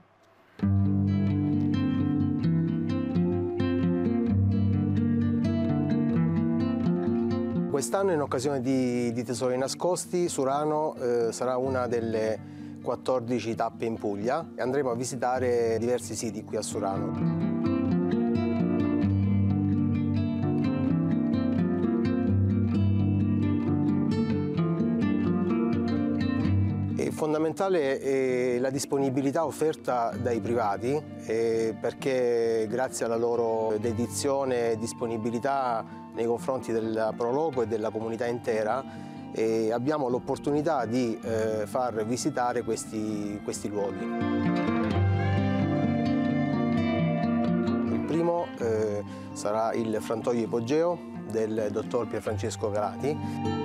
Quest'anno, in occasione di, di Tesori Nascosti, Surano eh, sarà una delle quattordici tappe in Puglia e andremo a visitare diversi siti qui a Surano. È fondamentale è la disponibilità offerta dai privati eh, perché grazie alla loro dedizione e disponibilità nei confronti del Proloco e della comunità intera e abbiamo l'opportunità di eh, far visitare questi, questi luoghi. Il primo eh, sarà il frantoio ipogeo del dottor Pierfrancesco Galati.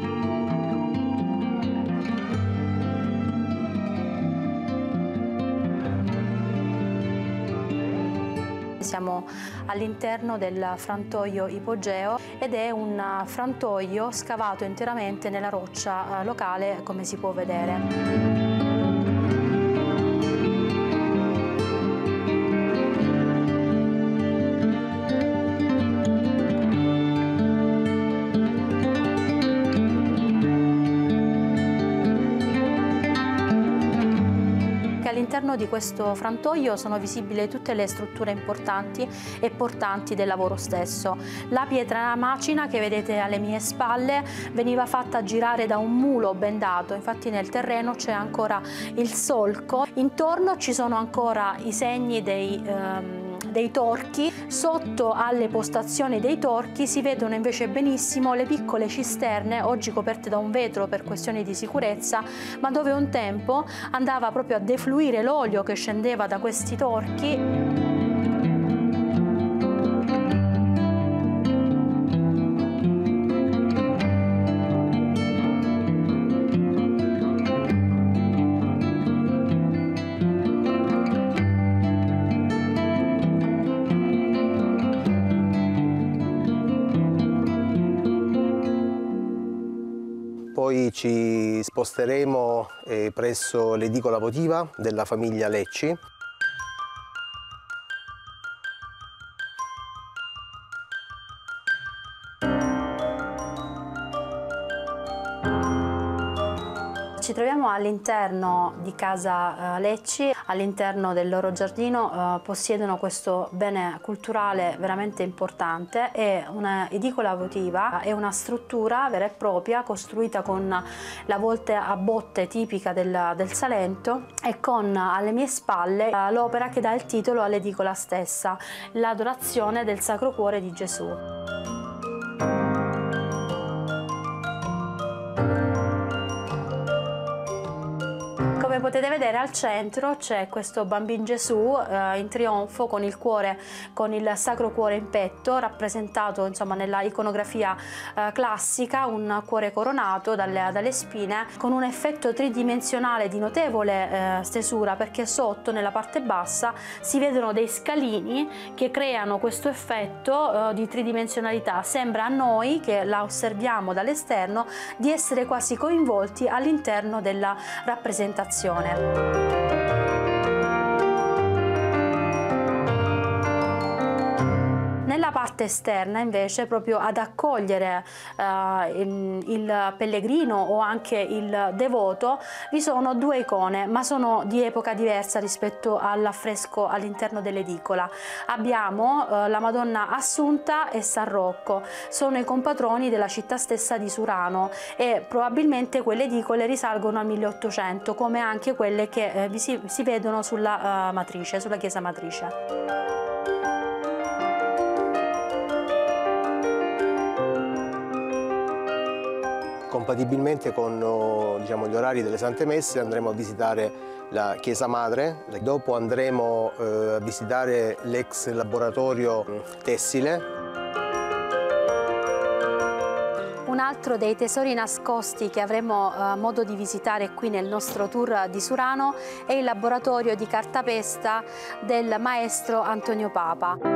Siamo all'interno del frantoio ipogeo ed è un frantoio scavato interamente nella roccia locale, come si può vedere. All'interno di questo frantoio sono visibili tutte le strutture importanti e portanti del lavoro stesso. La pietra macina che vedete alle mie spalle veniva fatta girare da un mulo bendato, infatti nel terreno c'è ancora il solco, intorno ci sono ancora i segni dei ehm, dei torchi. Sotto alle postazioni dei torchi si vedono invece benissimo le piccole cisterne, oggi coperte da un vetro per questioni di sicurezza, ma dove un tempo andava proprio a defluire l'olio che scendeva da questi torchi. Poi ci sposteremo eh, presso l'edicola votiva della famiglia Lecci. Ci Ci troviamo all'interno di casa eh, Lecci, all'interno del loro giardino eh, possiedono questo bene culturale veramente importante, è un'edicola votiva, è una struttura vera e propria costruita con la volte a botte tipica del, del Salento e con alle mie spalle eh, l'opera che dà il titolo all'edicola stessa, l'Adorazione del Sacro Cuore di Gesù. Come potete vedere al centro c'è questo Bambin Gesù eh, in trionfo con il cuore, con il Sacro Cuore in petto, rappresentato insomma nella iconografia eh, classica, un cuore coronato dalle, dalle spine, con un effetto tridimensionale di notevole eh, stesura, perché sotto nella parte bassa si vedono dei scalini che creano questo effetto eh, di tridimensionalità. Sembra a noi, che la osserviamo dall'esterno, di essere quasi coinvolti all'interno della rappresentazione. Nella parte esterna invece, proprio ad accogliere eh, il, il pellegrino o anche il devoto, vi sono due icone, ma sono di epoca diversa rispetto all'affresco all'interno dell'edicola. Abbiamo eh, la Madonna Assunta e San Rocco, sono i compatroni della città stessa di Surano e probabilmente quelle edicole risalgono al milleottocento, come anche quelle che eh, vi si, si vedono sulla uh, matrice, sulla chiesa matrice. Compatibilmente con diciamo, gli orari delle Sante Messe andremo a visitare la Chiesa Madre, dopo andremo eh, a visitare l'ex laboratorio tessile. Un altro dei tesori nascosti che avremo eh, modo di visitare qui nel nostro tour di Surano è il laboratorio di cartapesta del maestro Antonio Papa.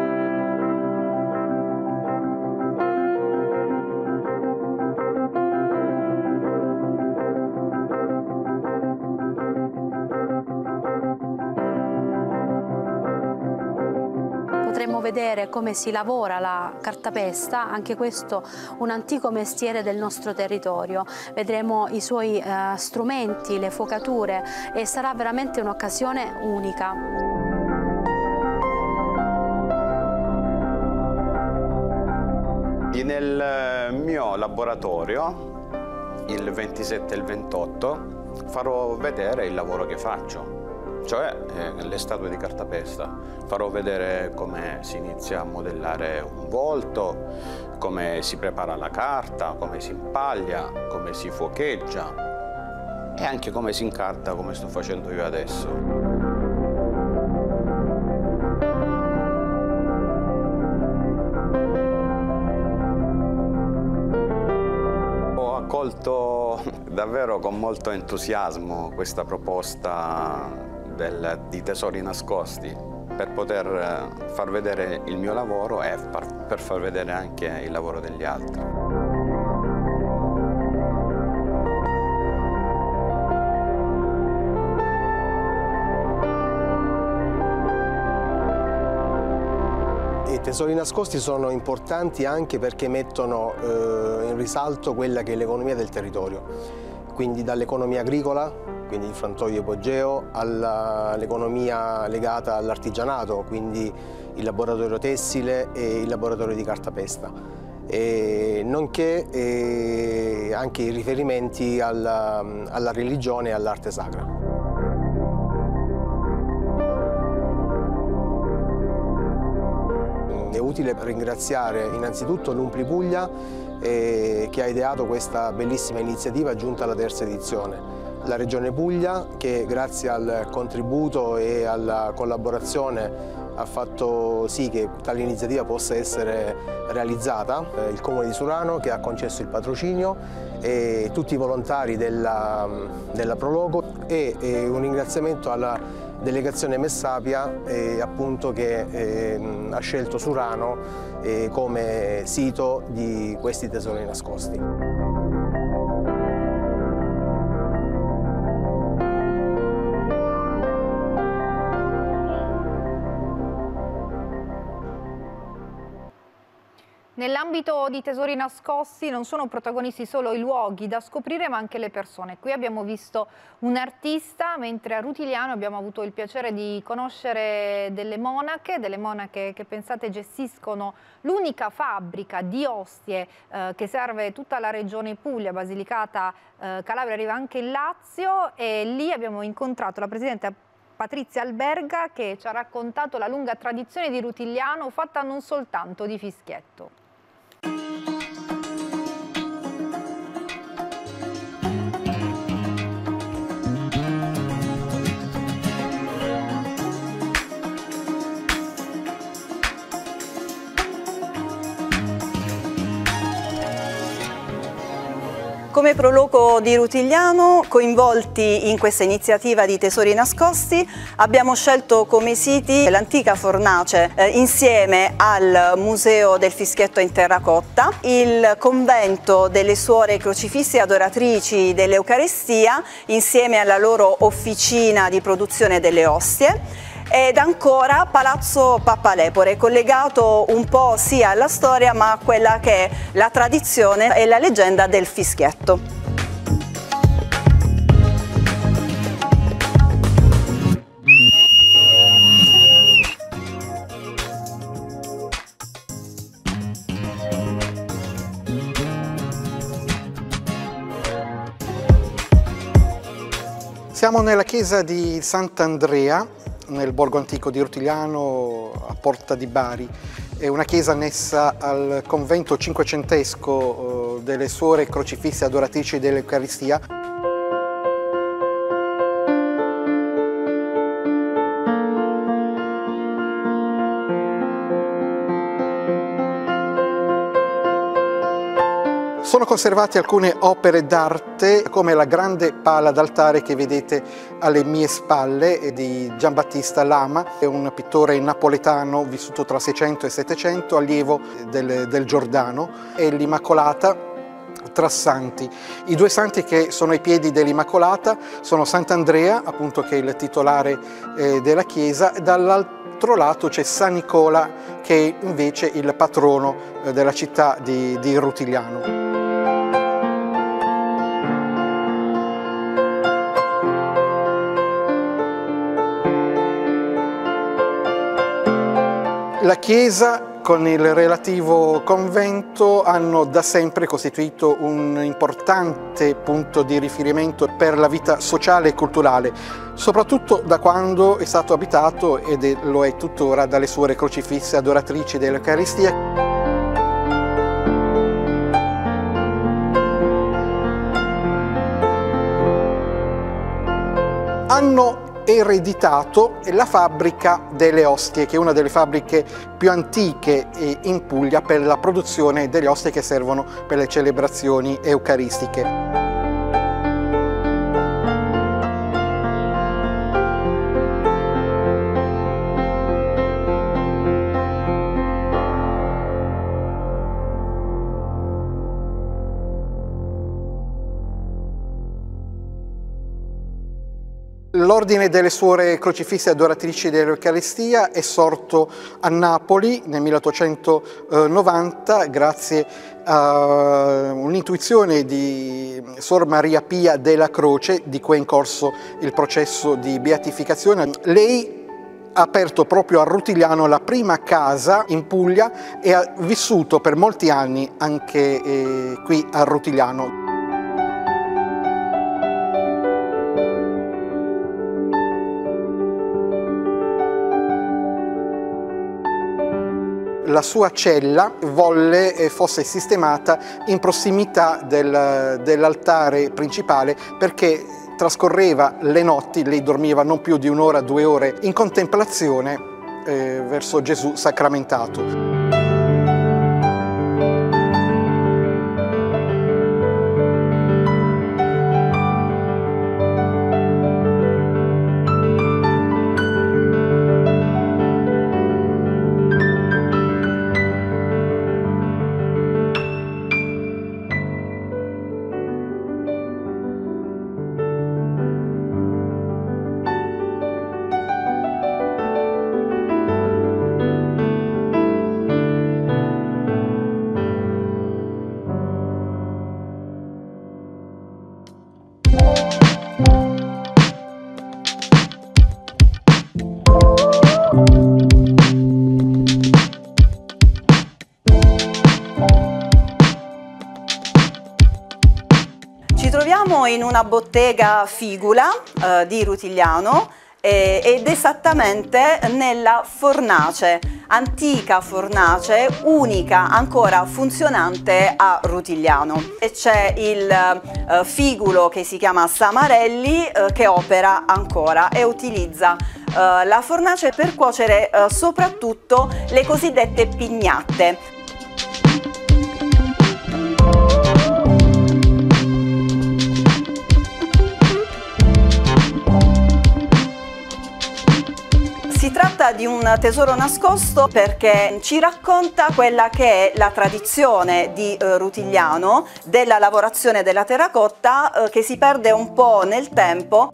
Potremo vedere come si lavora la cartapesta, anche questo un antico mestiere del nostro territorio. Vedremo i suoi eh, strumenti, le focature e sarà veramente un'occasione unica. Nel mio laboratorio, il ventisette e il ventotto, farò vedere il lavoro che faccio. Cioè eh, le statue di cartapesta. Farò vedere come si inizia a modellare un volto, come si prepara la carta, come si impaglia, come si fuocheggia e anche come si incarta, come sto facendo io adesso. Ho accolto davvero con molto entusiasmo questa proposta Del, di tesori nascosti, per poter far vedere il mio lavoro e par, per far vedere anche il lavoro degli altri. I tesori nascosti sono importanti anche perché mettono eh, in risalto quella che è l'economia del territorio, quindi dall'economia agricola, quindi il frantoio ipogeo, all'economia legata all'artigianato, quindi il laboratorio tessile e il laboratorio di cartapesta, e nonché e anche i riferimenti alla, alla religione e all'arte sacra. È utile ringraziare innanzitutto l'Umpli Puglia eh, che ha ideato questa bellissima iniziativa giunta alla terza edizione. La Regione Puglia, che grazie al contributo e alla collaborazione ha fatto sì che tale iniziativa possa essere realizzata, il Comune di Surano che ha concesso il patrocinio e tutti i volontari della, della Prologo e, e un ringraziamento alla delegazione Messapia eh, appunto che eh, ha scelto Surano eh, come sito di questi tesori nascosti. Nell'ambito di Tesori nascosti non sono protagonisti solo i luoghi da scoprire ma anche le persone. Qui abbiamo visto un artista, mentre a Rutigliano abbiamo avuto il piacere di conoscere delle monache, delle monache che pensate gestiscono l'unica fabbrica di ostie eh, che serve tutta la regione Puglia, Basilicata, eh, Calabria, arriva anche il Lazio, e lì abbiamo incontrato la presidente Patrizia Alberga che ci ha raccontato la lunga tradizione di Rutigliano fatta non soltanto di fischietto. Come Proloco di Rutigliano, coinvolti in questa iniziativa di Tesori nascosti, abbiamo scelto come siti l'antica fornace eh, insieme al Museo del Fischietto in Terracotta, il convento delle Suore Crocifisse Adoratrici dell'Eucaristia insieme alla loro officina di produzione delle ostie, ed ancora Palazzo Pappalepore, collegato un po' sia alla storia ma a quella che è la tradizione e la leggenda del fischietto. Siamo nella chiesa di Sant'Andrea, nel borgo antico di Rutigliano, a Porta di Bari. È una chiesa annessa al convento cinquecentesco delle Suore Crocifisse Adoratrici dell'Eucaristia. Sono conservate alcune opere d'arte come la grande pala d'altare che vedete alle mie spalle di Giambattista Lama, è un pittore napoletano vissuto tra seicento e settecento, allievo del, del Giordano, e l'Immacolata tra santi. I due santi che sono ai piedi dell'Immacolata sono Sant'Andrea, appunto, che è il titolare eh, della chiesa, e dall'altro lato c'è San Nicola, che è invece il patrono eh, della città di, di Rutigliano. La chiesa con il relativo convento hanno da sempre costituito un importante punto di riferimento per la vita sociale e culturale, soprattutto da quando è stato abitato, ed è, lo è tuttora, dalle Suore Crocifisse Adoratrici dell'Eucaristia. Hanno ereditato la fabbrica delle ostie, che è una delle fabbriche più antiche in Puglia per la produzione delle ostie che servono per le celebrazioni eucaristiche. L'Ordine delle Suore Crocifisse Adoratrici dell'Eucaristia è sorto a Napoli nel milleottocentonovanta grazie a un'intuizione di Sor Maria Pia della Croce, di cui è in corso il processo di beatificazione. Lei ha aperto proprio a Rutigliano la prima casa in Puglia e ha vissuto per molti anni anche eh, qui a Rutigliano. La sua cella volle fosse sistemata in prossimità del, dell'altare principale, perché trascorreva le notti, lei dormiva non più di un'ora, due ore, in contemplazione eh, verso Gesù sacramentato. Ci troviamo in una bottega Figula eh, di Rutigliano eh, ed esattamente nella fornace, antica fornace, unica ancora funzionante a Rutigliano. E c'è il eh, figulo che si chiama Samarelli eh, che opera ancora e utilizza eh, la fornace per cuocere eh, soprattutto le cosiddette pignatte. Si tratta di un tesoro nascosto perché ci racconta quella che è la tradizione di eh, Rutigliano della lavorazione della terracotta eh, che si perde un po' nel tempo.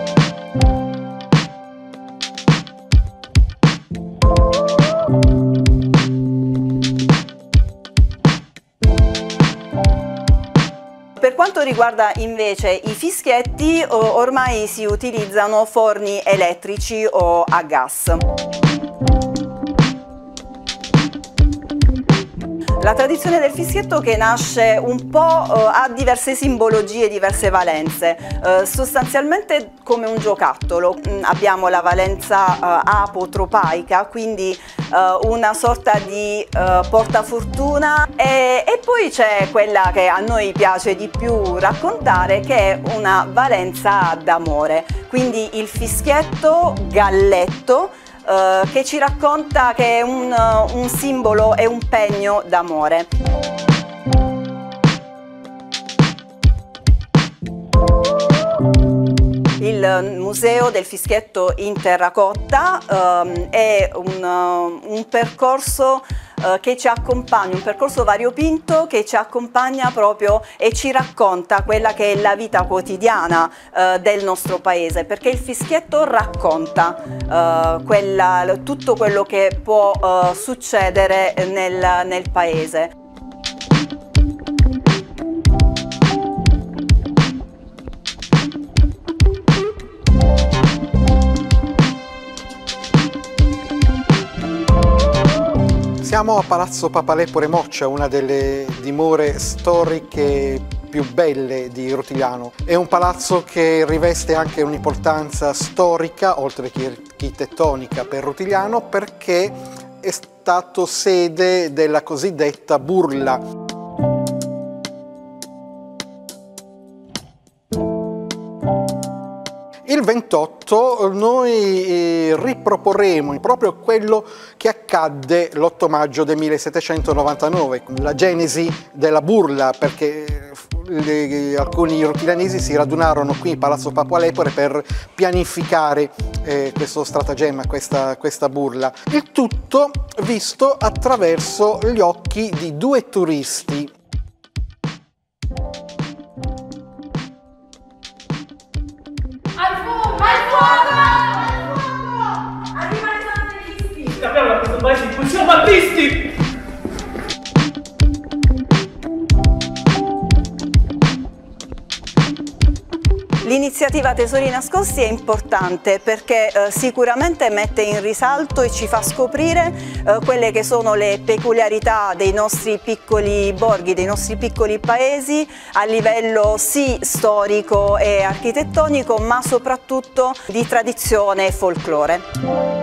Per quanto riguarda invece i fischietti, ormai si utilizzano forni elettrici o a gas. La tradizione del fischietto che nasce un po' eh, ha diverse simbologie, diverse valenze, eh, sostanzialmente come un giocattolo. Mm, abbiamo la valenza eh, apotropaica, quindi eh, una sorta di eh, portafortuna e, e poi c'è quella che a noi piace di più raccontare, che è una valenza d'amore, quindi il fischietto galletto Uh, che ci racconta che è un, uh, un simbolo e un pegno d'amore. Il Museo del Fischietto in Terracotta um, è un, uh, un percorso uh, che ci accompagna, un percorso variopinto che ci accompagna proprio e ci racconta quella che è la vita quotidiana uh, del nostro paese, perché il fischietto racconta uh, quella, tutto quello che può uh, succedere nel, nel paese. Siamo a Palazzo Papalepore Moccia, una delle dimore storiche più belle di Rutigliano. È un palazzo che riveste anche un'importanza storica, oltre che architettonica, per Rutigliano, perché è stato sede della cosiddetta burla. Il ventotto noi riproporremo proprio quello che accadde l'otto maggio del millesettecentonovantanove, la genesi della burla, perché le, alcuni rutiglianesi si radunarono qui in Palazzo Papalepore per pianificare eh, questo stratagemma, questa, questa burla. Il tutto visto attraverso gli occhi di due turisti. Scappiamo da questo paese in cui siamo battisti! L'iniziativa Tesori Nascosti è importante perché eh, sicuramente mette in risalto e ci fa scoprire eh, quelle che sono le peculiarità dei nostri piccoli borghi, dei nostri piccoli paesi a livello sì storico e architettonico, ma soprattutto di tradizione e folklore.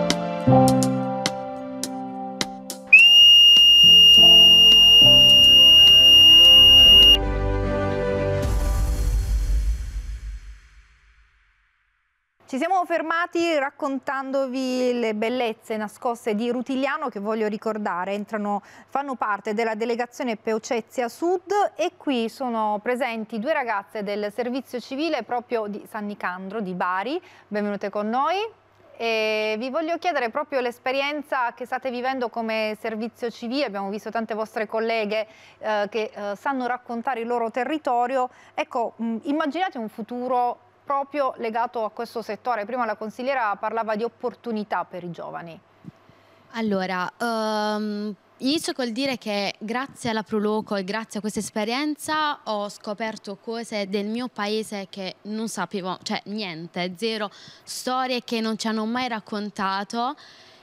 Ci siamo fermati raccontandovi le bellezze nascoste di Rutigliano che voglio ricordare, entrano, fanno parte della delegazione Peocezia Sud e qui sono presenti due ragazze del servizio civile proprio di San Nicandro, di Bari. Benvenute con noi. E vi voglio chiedere proprio l'esperienza che state vivendo come servizio civile. Abbiamo visto tante vostre colleghe eh, che eh, sanno raccontare il loro territorio. Ecco, mh, immaginate un futuro proprio legato a questo settore. Prima la consigliera parlava di opportunità per i giovani. Allora, um, inizio col dire che grazie alla Proloco e grazie a questa esperienza ho scoperto cose del mio paese che non sapevo, cioè niente, zero, storie che non ci hanno mai raccontato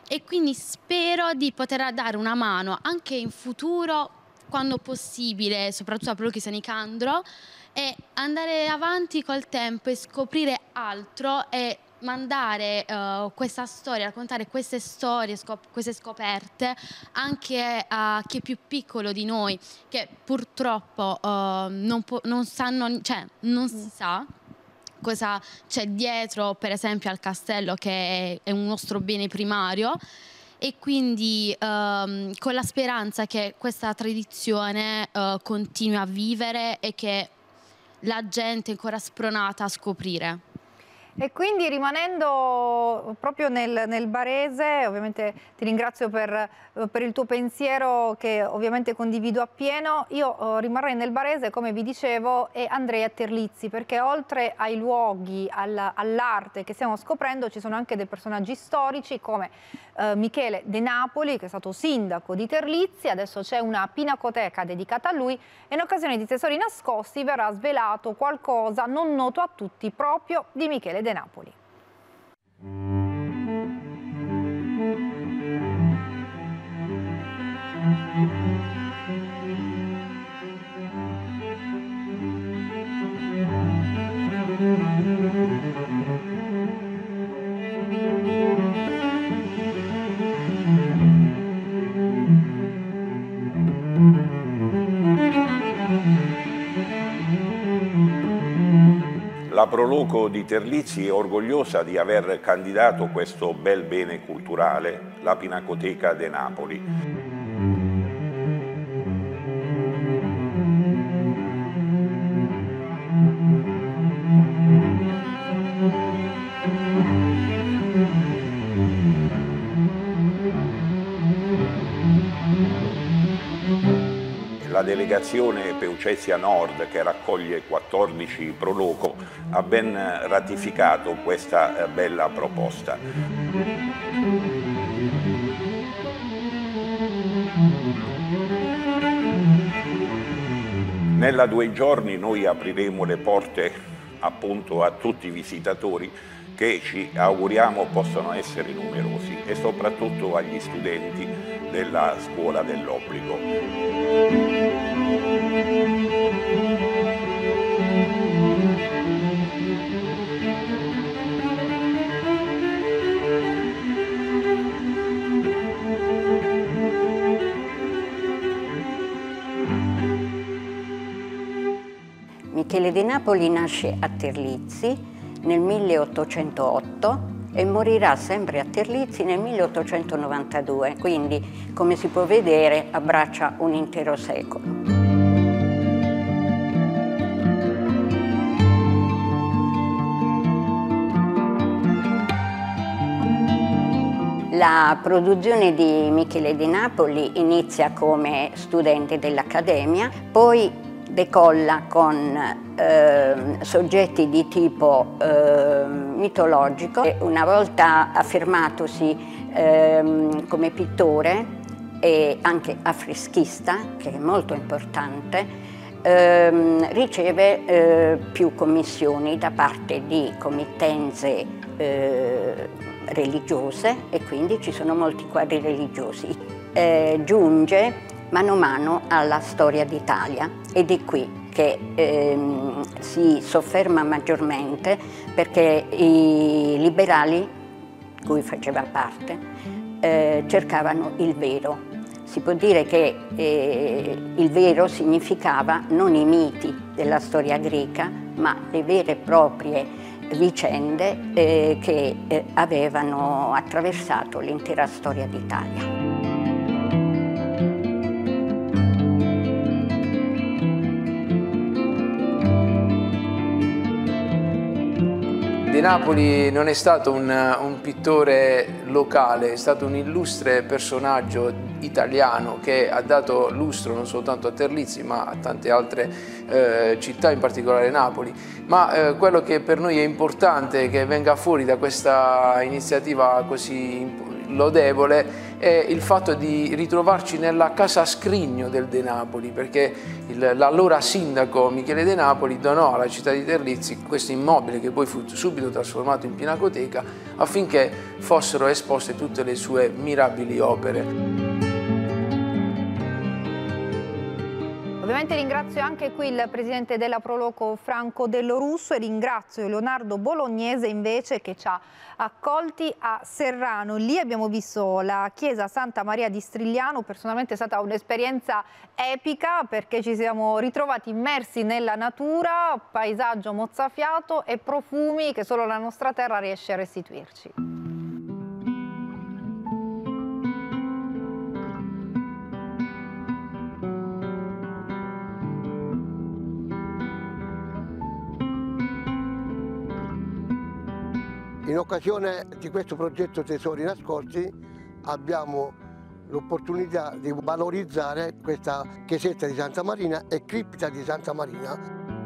e quindi spero di poter dare una mano anche in futuro, quando possibile, soprattutto a Prolochi San Nicandro, e andare avanti col tempo e scoprire altro e mandare uh, questa storia, raccontare queste storie, scop queste scoperte anche a chi è più piccolo di noi, che purtroppo uh, non, non sanno, cioè non si sa cosa c'è dietro, per esempio, al castello, che è, è un nostro bene primario, e quindi um, con la speranza che questa tradizione uh, continui a vivere e che la gente è ancora spronata a scoprire. E quindi, rimanendo proprio nel, nel barese, ovviamente ti ringrazio per, per il tuo pensiero, che ovviamente condivido appieno. Io uh, rimarrei nel barese, come vi dicevo, e andrei a Terlizzi, perché oltre ai luoghi, all'arte che stiamo scoprendo, ci sono anche dei personaggi storici come uh, Michele De Napoli, che è stato sindaco di Terlizzi. Adesso c'è una pinacoteca dedicata a lui, e in occasione di Tesori Nascosti verrà svelato qualcosa non noto a tutti proprio di Michele De Napoli. La Proloco di Terlizzi è orgogliosa di aver candidato questo bel bene culturale, la Pinacoteca De Napoli. La delegazione Peucezia Nord, che raccoglie quattordici Proloco, ha ben ratificato questa bella proposta. Nella due giorni noi apriremo le porte appunto a tutti i visitatori, che ci auguriamo possano essere numerosi, e soprattutto agli studenti della scuola dell'obbligo. Michele De Napoli nasce a Terlizzi nel milleottocentootto e morirà sempre a Terlizzi nel milleottocentonovantadue, quindi, come si può vedere, abbraccia un intero secolo. La produzione di Michele De Napoli inizia come studente dell'Accademia, poi decolla con eh, soggetti di tipo eh, mitologico. E una volta affermatosi eh, come pittore e anche affreschista, che è molto importante, eh, riceve eh, più commissioni da parte di committenze eh, religiose, e quindi ci sono molti quadri religiosi. Eh, giunge mano a mano alla storia d'Italia, ed è qui che ehm, si sofferma maggiormente, perché i liberali, di cui faceva parte, eh, cercavano il vero. Si può dire che eh, il vero significava non i miti della storia greca, ma le vere e proprie vicende eh, che eh, avevano attraversato l'intera storia d'Italia. De Napoli non è stato un, un pittore locale, è stato un illustre personaggio italiano che ha dato lustro non soltanto a Terlizzi ma a tante altre eh, città, in particolare Napoli. Ma eh, quello che per noi è importante che venga fuori da questa iniziativa così lodevole è il fatto di ritrovarci nella casa scrigno del De Napoli, perché l'allora sindaco Michele De Napoli donò alla città di Terlizzi questo immobile che poi fu subito trasformato in pinacoteca affinché fossero esposte tutte le sue mirabili opere. Ovviamente ringrazio anche qui il presidente della Proloco Franco Dello Russo e ringrazio Leonardo Bolognese invece che ci ha accolti a Serrano. Lì abbiamo visto la chiesa Santa Maria di Strigliano, personalmente è stata un'esperienza epica perché ci siamo ritrovati immersi nella natura, paesaggio mozzafiato e profumi che solo la nostra terra riesce a restituirci. In occasione di questo progetto Tesori Nascosti abbiamo l'opportunità di valorizzare questa chiesetta di Santa Marina e cripta di Santa Marina.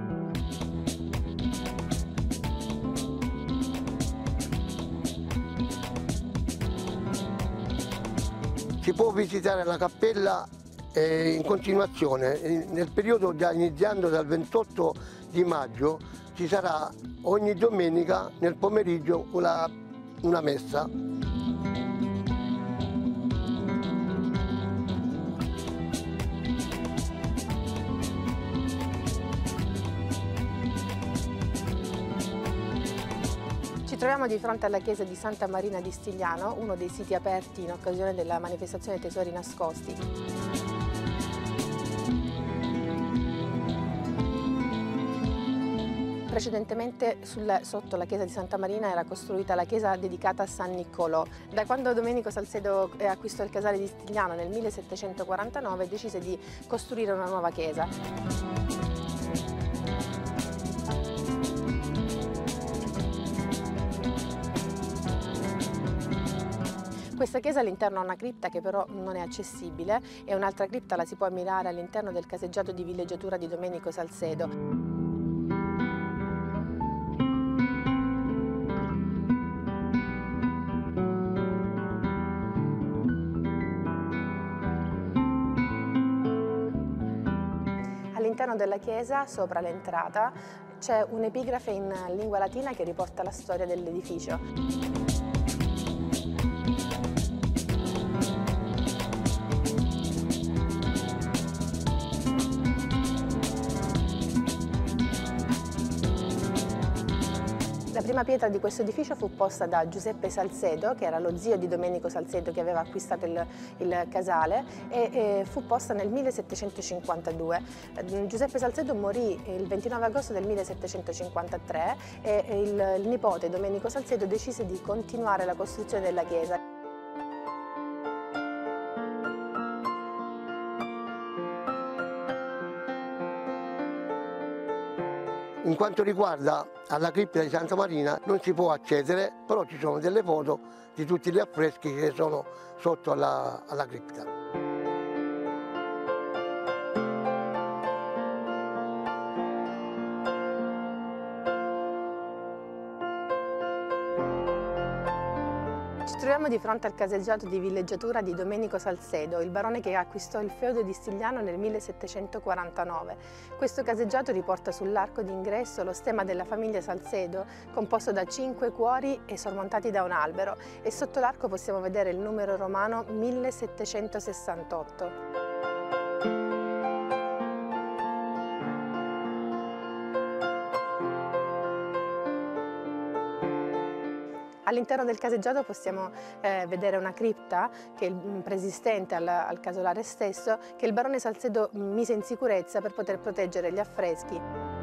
Si può visitare la cappella eh, in continuazione, nel periodo già iniziando dal ventotto di maggio ci sarà ogni domenica nel pomeriggio una, una messa. Ci troviamo di fronte alla chiesa di Santa Marina di Stigliano, uno dei siti aperti in occasione della manifestazione Tesori Nascosti. Precedentemente sul, sotto la chiesa di Santa Marina era costruita la chiesa dedicata a San Niccolò. Da quando Domenico Salcedo acquistò il casale di Stigliano nel millesettecentoquarantanove decise di costruire una nuova chiesa. Questa chiesa all'interno ha una cripta che però non è accessibile e un'altra cripta la si può ammirare all'interno del caseggiato di villeggiatura di Domenico Salcedo. All'interno della chiesa, sopra l'entrata, c'è un'epigrafe in lingua latina che riporta la storia dell'edificio. La prima pietra di questo edificio fu posta da Giuseppe Salcedo, che era lo zio di Domenico Salcedo che aveva acquistato il, il casale, e, e fu posta nel millesettecentocinquantadue. Giuseppe Salcedo morì il ventinove agosto del millesettecentocinquantatré e il, il nipote Domenico Salcedo decise di continuare la costruzione della chiesa. In quanto riguarda alla cripta di Santa Marina non si può accedere, però ci sono delle foto di tutti gli affreschi che sono sotto alla, alla cripta. Ci troviamo di fronte al caseggiato di villeggiatura di Domenico Salcedo, il barone che acquistò il feudo di Stigliano nel millesettecentoquarantanove. Questo caseggiato riporta sull'arco d'ingresso lo stemma della famiglia Salcedo, composto da cinque cuori e sormontati da un albero, e sotto l'arco possiamo vedere il numero romano millesettecentosessantotto. All'interno del caseggiato possiamo eh, vedere una cripta che è preesistente al, al casolare stesso, che il barone Salcedo mise in sicurezza per poter proteggere gli affreschi.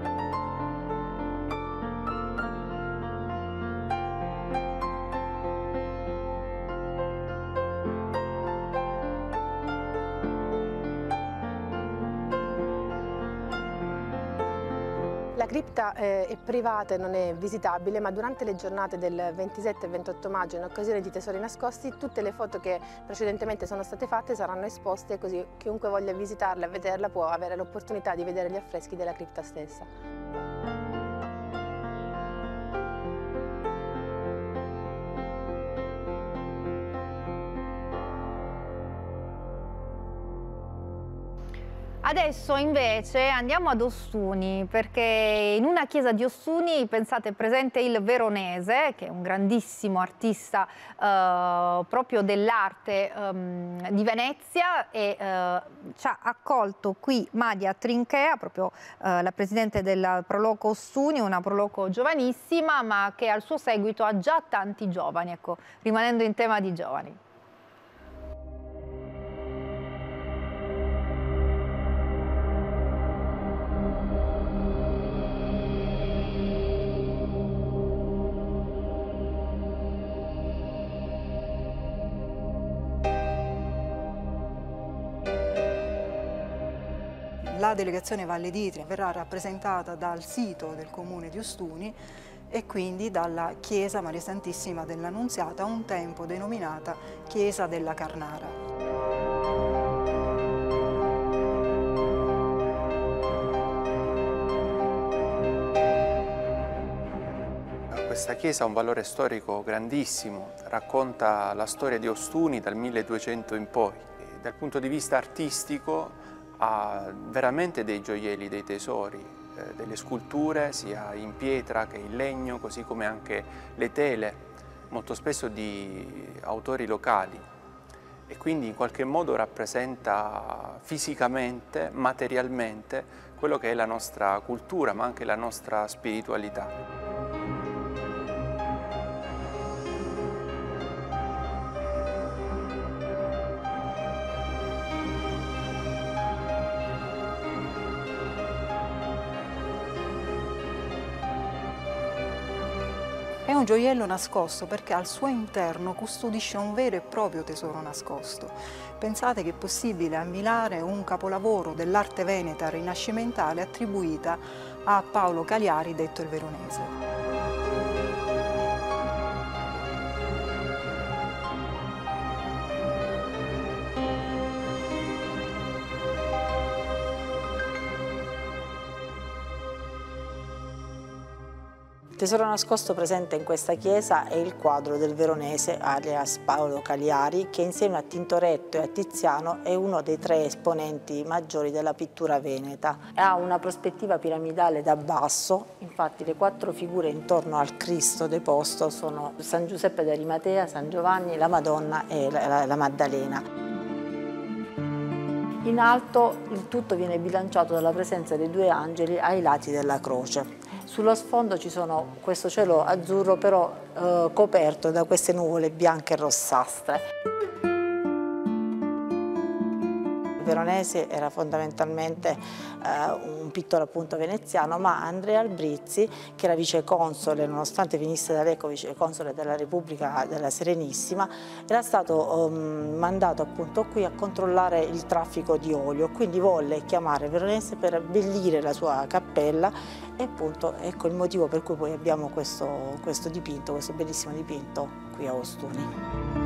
La cripta eh, è privata e non è visitabile, ma durante le giornate del ventisette e ventotto maggio, in occasione di Tesori Nascosti, tutte le foto che precedentemente sono state fatte saranno esposte, così chiunque voglia visitarla e vederla può avere l'opportunità di vedere gli affreschi della cripta stessa. Adesso invece andiamo ad Ostuni, perché in una chiesa di Ostuni, pensate, è presente il Veronese, che è un grandissimo artista eh, proprio dell'arte ehm, di Venezia, e eh, ci ha accolto qui Madia Trinchea, proprio eh, la presidente del Proloco Ostuni, una Proloco giovanissima, ma che al suo seguito ha già tanti giovani, ecco, rimanendo in tema di giovani. La delegazione Valle d'Itria verrà rappresentata dal sito del comune di Ostuni e quindi dalla chiesa Maria Santissima dell'Annunziata, un tempo denominata Chiesa della Carnara. Questa chiesa ha un valore storico grandissimo, racconta la storia di Ostuni dal milleduecento in poi. E dal punto di vista artistico ha veramente dei gioielli, dei tesori, eh, delle sculture sia in pietra che in legno, così come anche le tele, molto spesso di autori locali, e quindi in qualche modo rappresenta fisicamente, materialmente, quello che è la nostra cultura, ma anche la nostra spiritualità. È un gioiello nascosto perché al suo interno custodisce un vero e proprio tesoro nascosto. Pensate che è possibile ammirare un capolavoro dell'arte veneta rinascimentale attribuita a Paolo Cagliari, detto il Veronese. Il tesoro nascosto presente in questa chiesa è il quadro del Veronese alias Paolo Cagliari, che insieme a Tintoretto e a Tiziano è uno dei tre esponenti maggiori della pittura veneta. Ha una prospettiva piramidale da basso, infatti le quattro figure intorno al Cristo deposto sono San Giuseppe d'Arimatea, San Giovanni, la Madonna e la, la, la Maddalena. In alto il tutto viene bilanciato dalla presenza dei due angeli ai lati della croce. Sullo sfondo ci sono questo cielo azzurro però eh, coperto da queste nuvole bianche e rossastre. Il Veronese era fondamentalmente eh, un pittore appunto veneziano, ma Andrea Albrizzi, che era viceconsole, nonostante venisse da Lecco viceconsole della Repubblica della Serenissima, era stato um, mandato appunto qui a controllare il traffico di olio, quindi volle chiamare Veronese per abbellire la sua cappella, e appunto ecco il motivo per cui poi abbiamo questo, questo dipinto, questo bellissimo dipinto qui a Ostuni.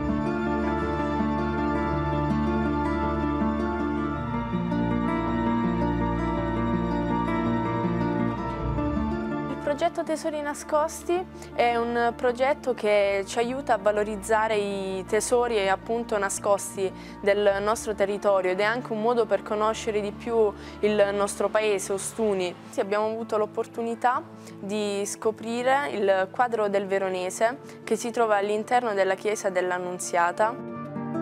Il progetto Tesori Nascosti è un progetto che ci aiuta a valorizzare i tesori appunto nascosti del nostro territorio, ed è anche un modo per conoscere di più il nostro paese, Ostuni. Abbiamo avuto l'opportunità di scoprire il quadro del Veronese che si trova all'interno della chiesa dell'Annunziata.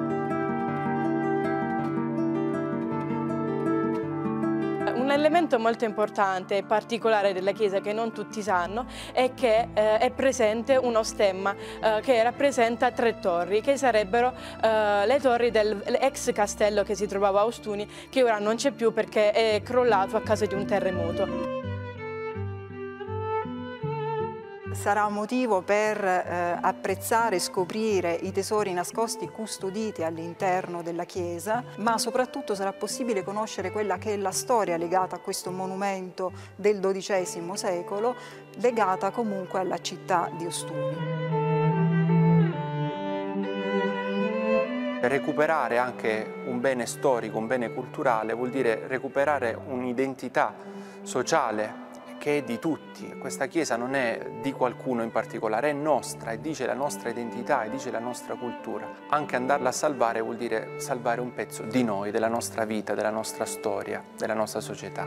Un elemento molto importante e particolare della chiesa che non tutti sanno è che eh, è presente uno stemma eh, che rappresenta tre torri, che sarebbero eh, le torri dell'ex castello che si trovava a Ostuni, che ora non c'è più perché è crollato a causa di un terremoto. Sarà un motivo per eh, apprezzare e scoprire i tesori nascosti custoditi all'interno della chiesa, ma soprattutto sarà possibile conoscere quella che è la storia legata a questo monumento del dodicesimo secolo, legata comunque alla città di Ostuni. Recuperare anche un bene storico, un bene culturale, vuol dire recuperare un'identità sociale che che è di tutti. Questa chiesa non è di qualcuno in particolare, è nostra e dice la nostra identità e dice la nostra cultura. Anche andarla a salvare vuol dire salvare un pezzo di noi, della nostra vita, della nostra storia, della nostra società.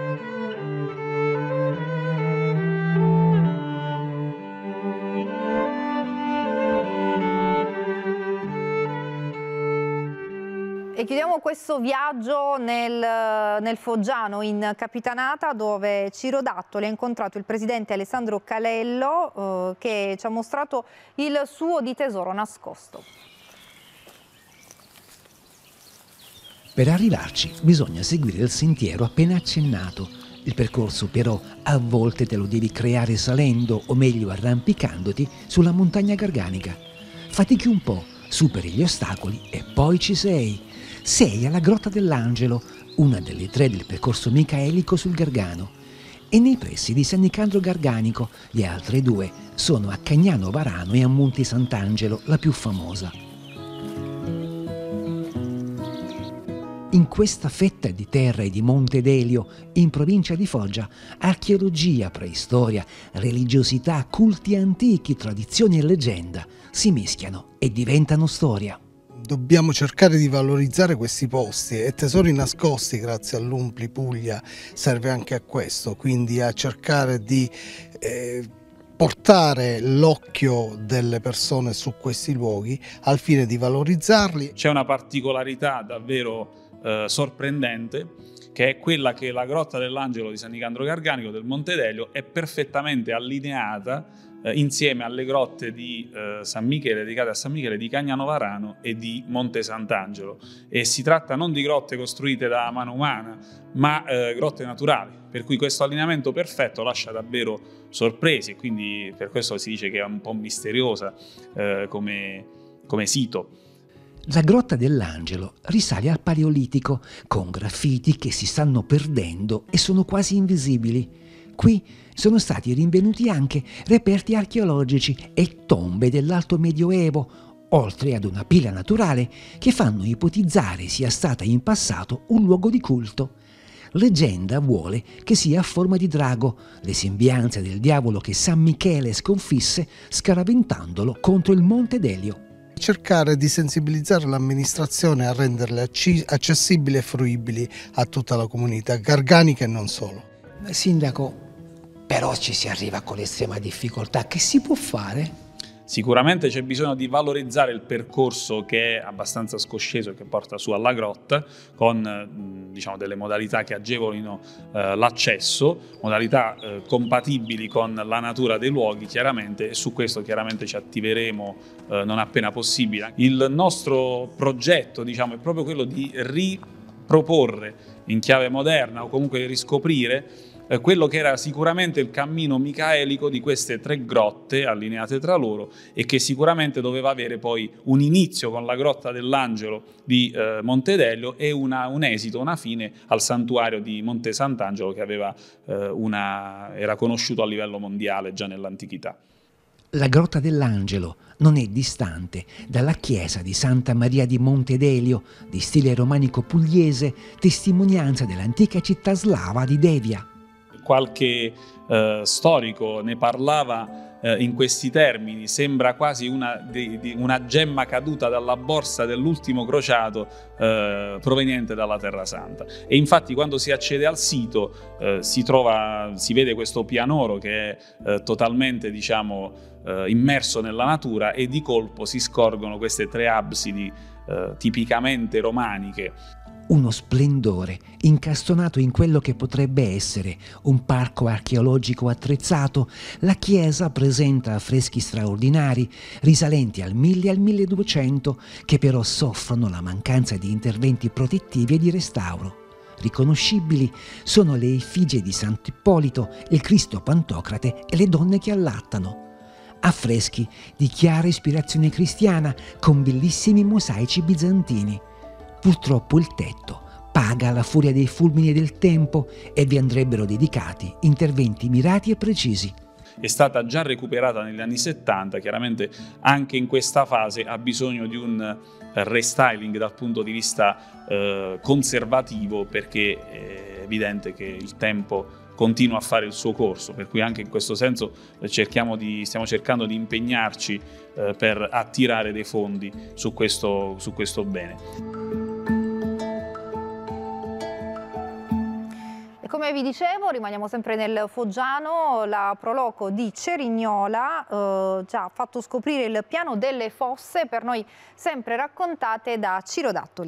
E chiudiamo questo viaggio nel, nel Foggiano, in Capitanata, dove Ciro Dattoli ha incontrato il presidente Alessandro Calello, eh, che ci ha mostrato il suo di tesoro nascosto. Per arrivarci bisogna seguire il sentiero appena accennato. Il percorso però a volte te lo devi creare salendo, o meglio arrampicandoti, sulla montagna garganica. Fatichi un po', superi gli ostacoli e poi ci sei. Sei alla Grotta dell'Angelo, una delle tre del percorso micaelico sul Gargano, e nei pressi di San Nicandro Garganico. Le altre due sono a Cagnano Varano e a Monte Sant'Angelo, la più famosa. In questa fetta di terra e di Monte Delio, in provincia di Foggia, archeologia, preistoria, religiosità, culti antichi, tradizioni e leggenda si mischiano e diventano storia. Dobbiamo cercare di valorizzare questi posti, e Tesori Nascosti, grazie all'U M P L I Puglia, serve anche a questo, quindi a cercare di eh, portare l'occhio delle persone su questi luoghi al fine di valorizzarli. C'è una particolarità davvero eh, sorprendente, che è quella che la Grotta dell'Angelo di San Nicandro Garganico del Monte Delio è perfettamente allineata eh, insieme alle grotte di eh, San Michele, dedicate a San Michele, di Cagnano Varano e di Monte Sant'Angelo. E si tratta non di grotte costruite da mano umana, ma eh, grotte naturali, per cui questo allineamento perfetto lascia davvero sorpresi, e quindi per questo si dice che è un po' misteriosa eh, come, come sito. La Grotta dell'Angelo risale al Paleolitico, con graffiti che si stanno perdendo e sono quasi invisibili. Qui sono stati rinvenuti anche reperti archeologici e tombe dell'Alto Medioevo, oltre ad una pila naturale che fanno ipotizzare sia stata in passato un luogo di culto. Leggenda vuole che sia a forma di drago, le sembianze del diavolo che San Michele sconfisse scaraventandolo contro il Monte Delio. Cercare di sensibilizzare l'amministrazione a renderle accessibili e fruibili a tutta la comunità garganica e non solo. Sindaco, però ci si arriva con l'estrema difficoltà. Che si può fare? Sicuramente c'è bisogno di valorizzare il percorso, che è abbastanza scosceso e che porta su alla grotta, con diciamo, delle modalità che agevolino eh, l'accesso, modalità eh, compatibili con la natura dei luoghi chiaramente, e su questo chiaramente ci attiveremo eh, non appena possibile. Il nostro progetto diciamo, è proprio quello di riproporre in chiave moderna, o comunque riscoprire Eh, quello che era sicuramente il cammino micaelico di queste tre grotte allineate tra loro, e che sicuramente doveva avere poi un inizio con la Grotta dell'Angelo di eh, Monte Delio e una, un esito, una fine al santuario di Monte Sant'Angelo, che aveva, eh, una, era conosciuto a livello mondiale già nell'antichità. La Grotta dell'Angelo non è distante dalla chiesa di Santa Maria di Monte Delio, di stile romanico pugliese, testimonianza dell'antica città slava di Devia. Qualche eh, storico ne parlava eh, in questi termini: sembra quasi una, di, di, una gemma caduta dalla borsa dell'ultimo crociato eh, proveniente dalla Terra Santa. E infatti quando si accede al sito eh, si trova, si vede questo pianoro che è eh, totalmente diciamo, eh, immerso nella natura, e di colpo si scorgono queste tre absidi eh, tipicamente romaniche. Uno splendore incastonato in quello che potrebbe essere un parco archeologico attrezzato. La chiesa presenta affreschi straordinari risalenti al mille e al milleduecento, che però soffrono la mancanza di interventi protettivi e di restauro. Riconoscibili sono le effigie di Sant'Ippolito, il Cristo Pantocrate e le donne che allattano. Affreschi di chiara ispirazione cristiana con bellissimi mosaici bizantini. Purtroppo il tetto paga la furia dei fulmini del tempo e vi andrebbero dedicati interventi mirati e precisi. È stata già recuperata negli anni settanta, chiaramente anche in questa fase ha bisogno di un restyling dal punto di vista eh, conservativo, perché è evidente che il tempo continua a fare il suo corso, per cui anche in questo senso cerchiamo di, stiamo cercando di impegnarci eh, per attirare dei fondi su questo, su questo bene. E come vi dicevo, rimaniamo sempre nel Foggiano, la Proloco di Cerignola eh, ci ha fatto scoprire il piano delle fosse, per noi sempre raccontate da Ciro Dattoli.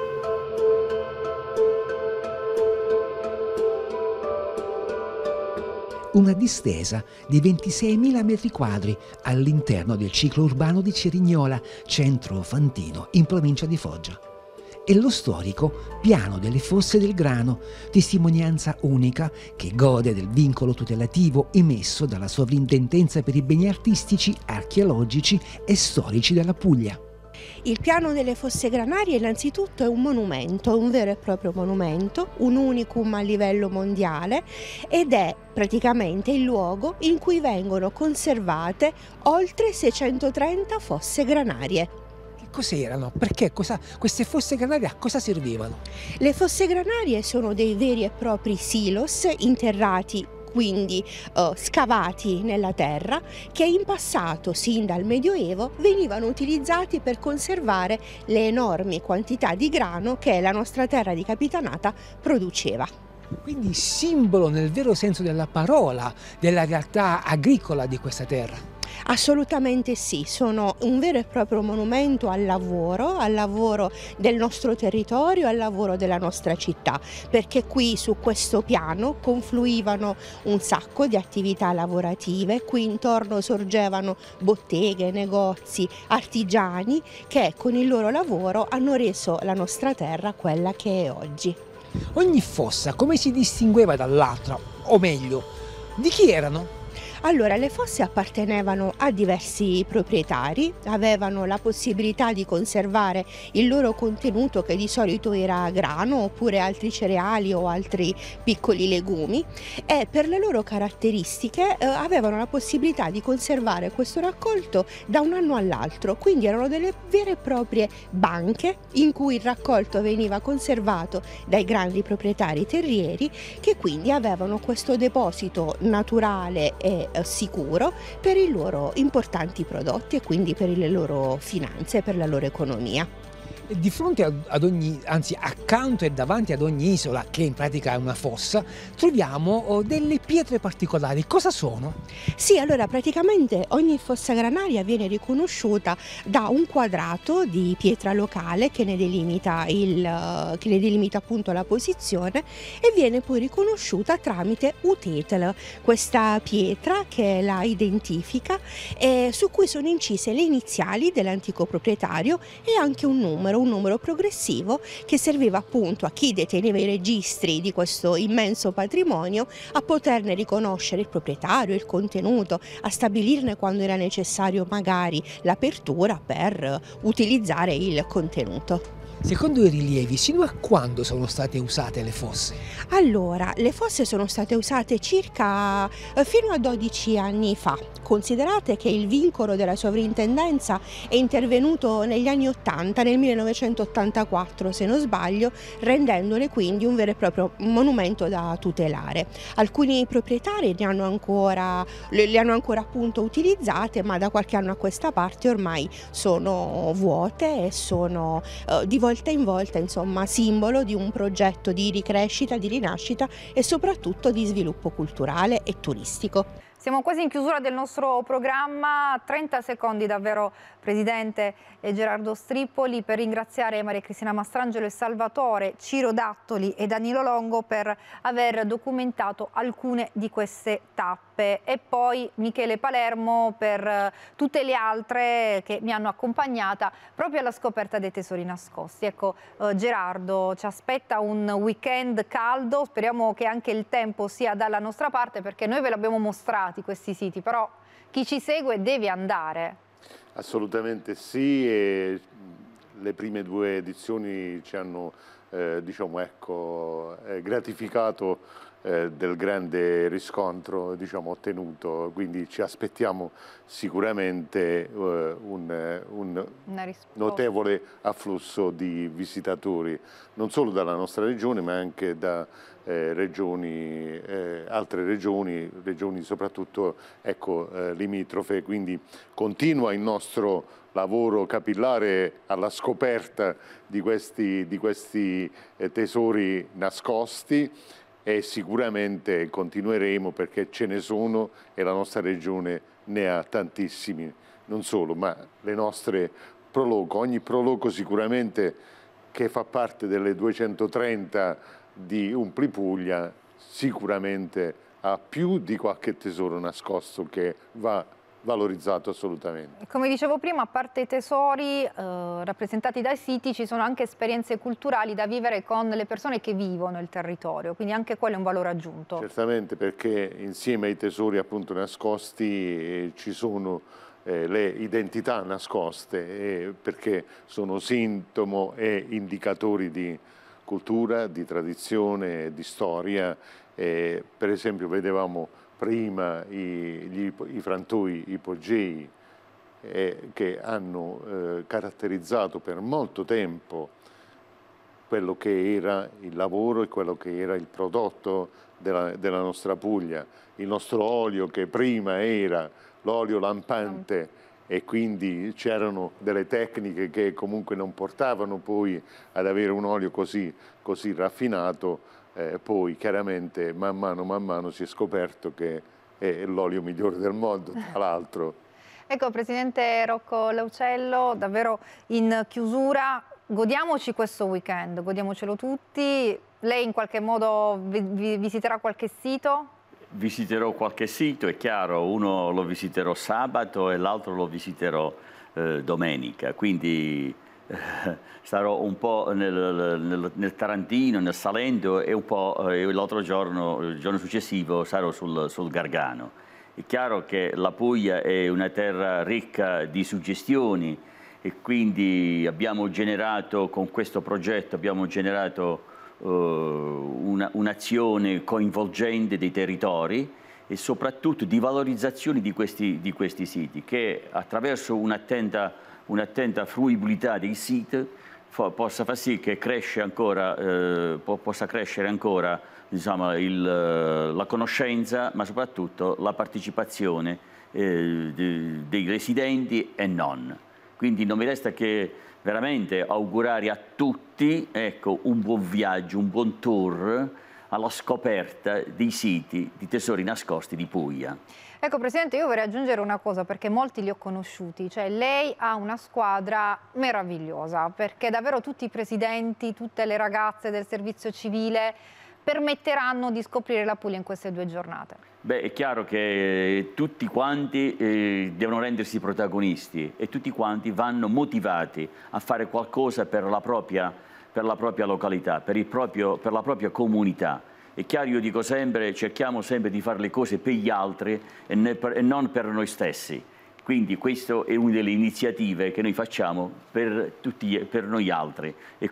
Una distesa di ventiseimila metri quadri all'interno del ciclo urbano di Cerignola, centro fantino, in provincia di Foggia. E lo storico piano delle fosse del grano, testimonianza unica che gode del vincolo tutelativo emesso dalla Sovrintendenza per i beni artistici, archeologici e storici della Puglia. Il piano delle fosse granarie innanzitutto è un monumento, è un vero e proprio monumento, un unicum a livello mondiale, ed è praticamente il luogo in cui vengono conservate oltre seicentotrenta fosse granarie. Che cos'erano? Perché cosa, queste fosse granarie a cosa servivano? Le fosse granarie sono dei veri e propri silos interrati, quindi uh, scavati nella terra, che in passato, sin dal Medioevo, venivano utilizzati per conservare le enormi quantità di grano che la nostra terra di capitanata produceva. Quindi simbolo nel vero senso della parola della realtà agricola di questa terra. Assolutamente sì, sono un vero e proprio monumento al lavoro, al lavoro del nostro territorio, al lavoro della nostra città, perché qui su questo piano confluivano un sacco di attività lavorative, qui intorno sorgevano botteghe, negozi, artigiani che con il loro lavoro hanno reso la nostra terra quella che è oggi. Ogni fossa come si distingueva dall'altra, o meglio, di chi erano? Allora, le fosse appartenevano a diversi proprietari, avevano la possibilità di conservare il loro contenuto, che di solito era grano oppure altri cereali o altri piccoli legumi, e per le loro caratteristiche eh, avevano la possibilità di conservare questo raccolto da un anno all'altro, quindi erano delle vere e proprie banche in cui il raccolto veniva conservato dai grandi proprietari terrieri, che quindi avevano questo deposito naturale e sicuro per i loro importanti prodotti e quindi per le loro finanze, per la loro economia. Di fronte ad ogni, anzi accanto e davanti ad ogni isola, che in pratica è una fossa, troviamo delle pietre particolari. Cosa sono? Sì, allora praticamente ogni fossa granaria viene riconosciuta da un quadrato di pietra locale che ne delimita, il, che ne delimita appunto la posizione, e viene poi riconosciuta tramite utetel, questa pietra che la identifica e su cui sono incise le iniziali dell'antico proprietario e anche un numero. un numero progressivo che serviva appunto a chi deteneva i registri di questo immenso patrimonio a poterne riconoscere il proprietario, il contenuto, a stabilirne quando era necessario magari l'apertura per utilizzare il contenuto. Secondo i rilievi, sino a quando sono state usate le fosse? Allora, le fosse sono state usate circa fino a dodici anni fa. Considerate che il vincolo della sovrintendenza è intervenuto negli anni ottanta, nel millenovecentottantaquattro se non sbaglio, rendendone quindi un vero e proprio monumento da tutelare. Alcuni proprietari ne hanno ancora, le hanno ancora appunto utilizzate, ma da qualche anno a questa parte ormai sono vuote e sono eh, di volta in volta insomma simbolo di un progetto di ricrescita, di rinascita e soprattutto di sviluppo culturale e turistico. Siamo quasi in chiusura del nostro programma, trenta secondi davvero Presidente e Gerardo Strippoli per ringraziare Maria Cristina Mastrangelo e Salvatore, Ciro Dattoli e Danilo Longo per aver documentato alcune di queste tappe, e poi Michele Palermo per tutte le altre che mi hanno accompagnata proprio alla scoperta dei tesori nascosti. Ecco, eh, Gerardo, ci aspetta un weekend caldo, speriamo che anche il tempo sia dalla nostra parte, perché noi ve l'abbiamo mostrati questi siti, però chi ci segue deve andare. Assolutamente sì, e le prime due edizioni ci hanno eh, diciamo, ecco, eh, gratificato eh, del grande riscontro diciamo, ottenuto, quindi ci aspettiamo sicuramente eh, un, un, notevole afflusso di visitatori, non solo dalla nostra regione ma anche da eh, regioni, eh, altre regioni, regioni soprattutto ecco, eh, limitrofe, quindi continua il nostro lavoro capillare alla scoperta di questi, di questi eh, tesori nascosti, e sicuramente continueremo perché ce ne sono e la nostra regione ne ha tantissimi, non solo, ma le nostre proloco, ogni proloco sicuramente che fa parte delle duecentotrenta di Umpli Puglia sicuramente ha più di qualche tesoro nascosto che va valorizzato assolutamente. Come dicevo prima, a parte i tesori eh, rappresentati dai siti, ci sono anche esperienze culturali da vivere con le persone che vivono il territorio, quindi anche quello è un valore aggiunto. Certamente, perché insieme ai tesori appunto nascosti eh, ci sono eh, le identità nascoste, eh, perché sono sintomo e indicatori di cultura, di tradizione, di storia. Eh, per esempio vedevamo prima i, gli, i frantoi ipogei eh, che hanno eh, caratterizzato per molto tempo quello che era il lavoro e quello che era il prodotto della, della nostra Puglia. Il nostro olio che prima era l'olio lampante e quindi c'erano delle tecniche che comunque non portavano poi ad avere un olio così, così raffinato. Eh, poi chiaramente man mano, man mano si è scoperto che è l'olio migliore del mondo, tra l'altro. Ecco, Presidente Rocco Laucello, davvero in chiusura, godiamoci questo weekend, godiamocelo tutti. Lei in qualche modo vi, vi visiterà qualche sito? Visiterò qualche sito, è chiaro, uno lo visiterò sabato e l'altro lo visiterò eh, domenica, quindi starò un po' nel, nel, nel Tarantino, nel Salento e un po' eh, l'altro giorno, il giorno successivo, sarò sul, sul Gargano. È chiaro che la Puglia è una terra ricca di suggestioni e quindi abbiamo generato, con questo progetto, abbiamo generato uh, un'azione coinvolgente dei territori e soprattutto di valorizzazione di questi, di questi siti, che attraverso un'attenta un'attenta fruibilità dei siti possa far sì che cresce ancora, eh, possa crescere ancora diciamo, il, la conoscenza, ma soprattutto la partecipazione eh, de, dei residenti e non. Quindi non mi resta che veramente augurare a tutti ecco, un buon viaggio, un buon tour alla scoperta dei siti di tesori nascosti di Puglia. Ecco Presidente, io vorrei aggiungere una cosa perché molti li ho conosciuti, cioè lei ha una squadra meravigliosa perché davvero tutti i presidenti, tutte le ragazze del servizio civile permetteranno di scoprire la Puglia in queste due giornate. Beh, è chiaro che tutti quanti eh, devono rendersi protagonisti e tutti quanti vanno motivati a fare qualcosa per la propria, per la propria località, per, il proprio, per la propria comunità. È chiaro, io dico sempre, cerchiamo sempre di fare le cose per gli altri e, ne, per, e non per noi stessi. Quindi questa è una delle iniziative che noi facciamo per, tutti, per noi altri. E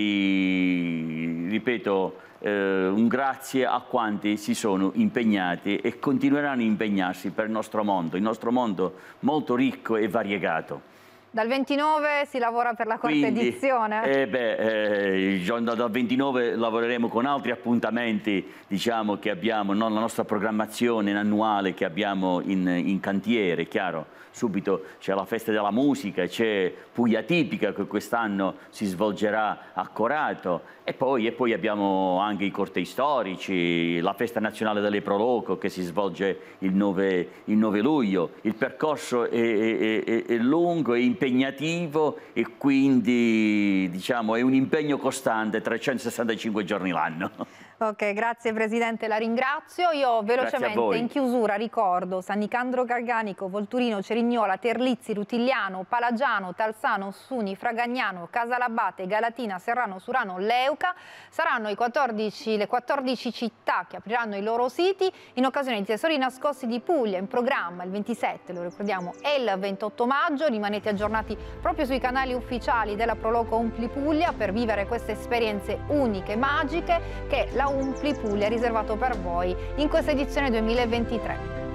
quindi, ripeto, eh, un grazie a quanti si sono impegnati e continueranno a impegnarsi per il nostro mondo, il nostro mondo molto ricco e variegato. Dal ventinove si lavora per la quarta Quindi, edizione? Eh beh, eh, il giorno dal ventinove lavoreremo con altri appuntamenti diciamo, che abbiamo, non la nostra programmazione annuale che abbiamo in, in cantiere, chiaro. Subito c'è la festa della musica, c'è Puglia Tipica che quest'anno si svolgerà a Corato e poi, e poi abbiamo anche i cortei storici, la festa nazionale delle Proloco che si svolge il nove, il nove luglio. Il percorso è, è, è, è lungo, è impegnativo e quindi diciamo, è un impegno costante trecentosessantacinque giorni l'anno. Ok, grazie Presidente, la ringrazio. Io velocemente in chiusura ricordo San Nicandro Garganico, Volturino, Cerignola, Terlizzi, Rutigliano, Palagiano, Talsano, Ossuni, Fragagnano, Casalabate, Galatina, Serrano, Surano, Leuca. Saranno i quattordici, le quattordici città che apriranno i loro siti in occasione dei Tesori Nascosti di Puglia, in programma il ventisette, lo ricordiamo, e il ventotto maggio. Rimanete aggiornati proprio sui canali ufficiali della Proloco Umpli Puglia per vivere queste esperienze uniche, magiche che la Umpli Puglia ha riservato per voi in questa edizione duemilaventitré.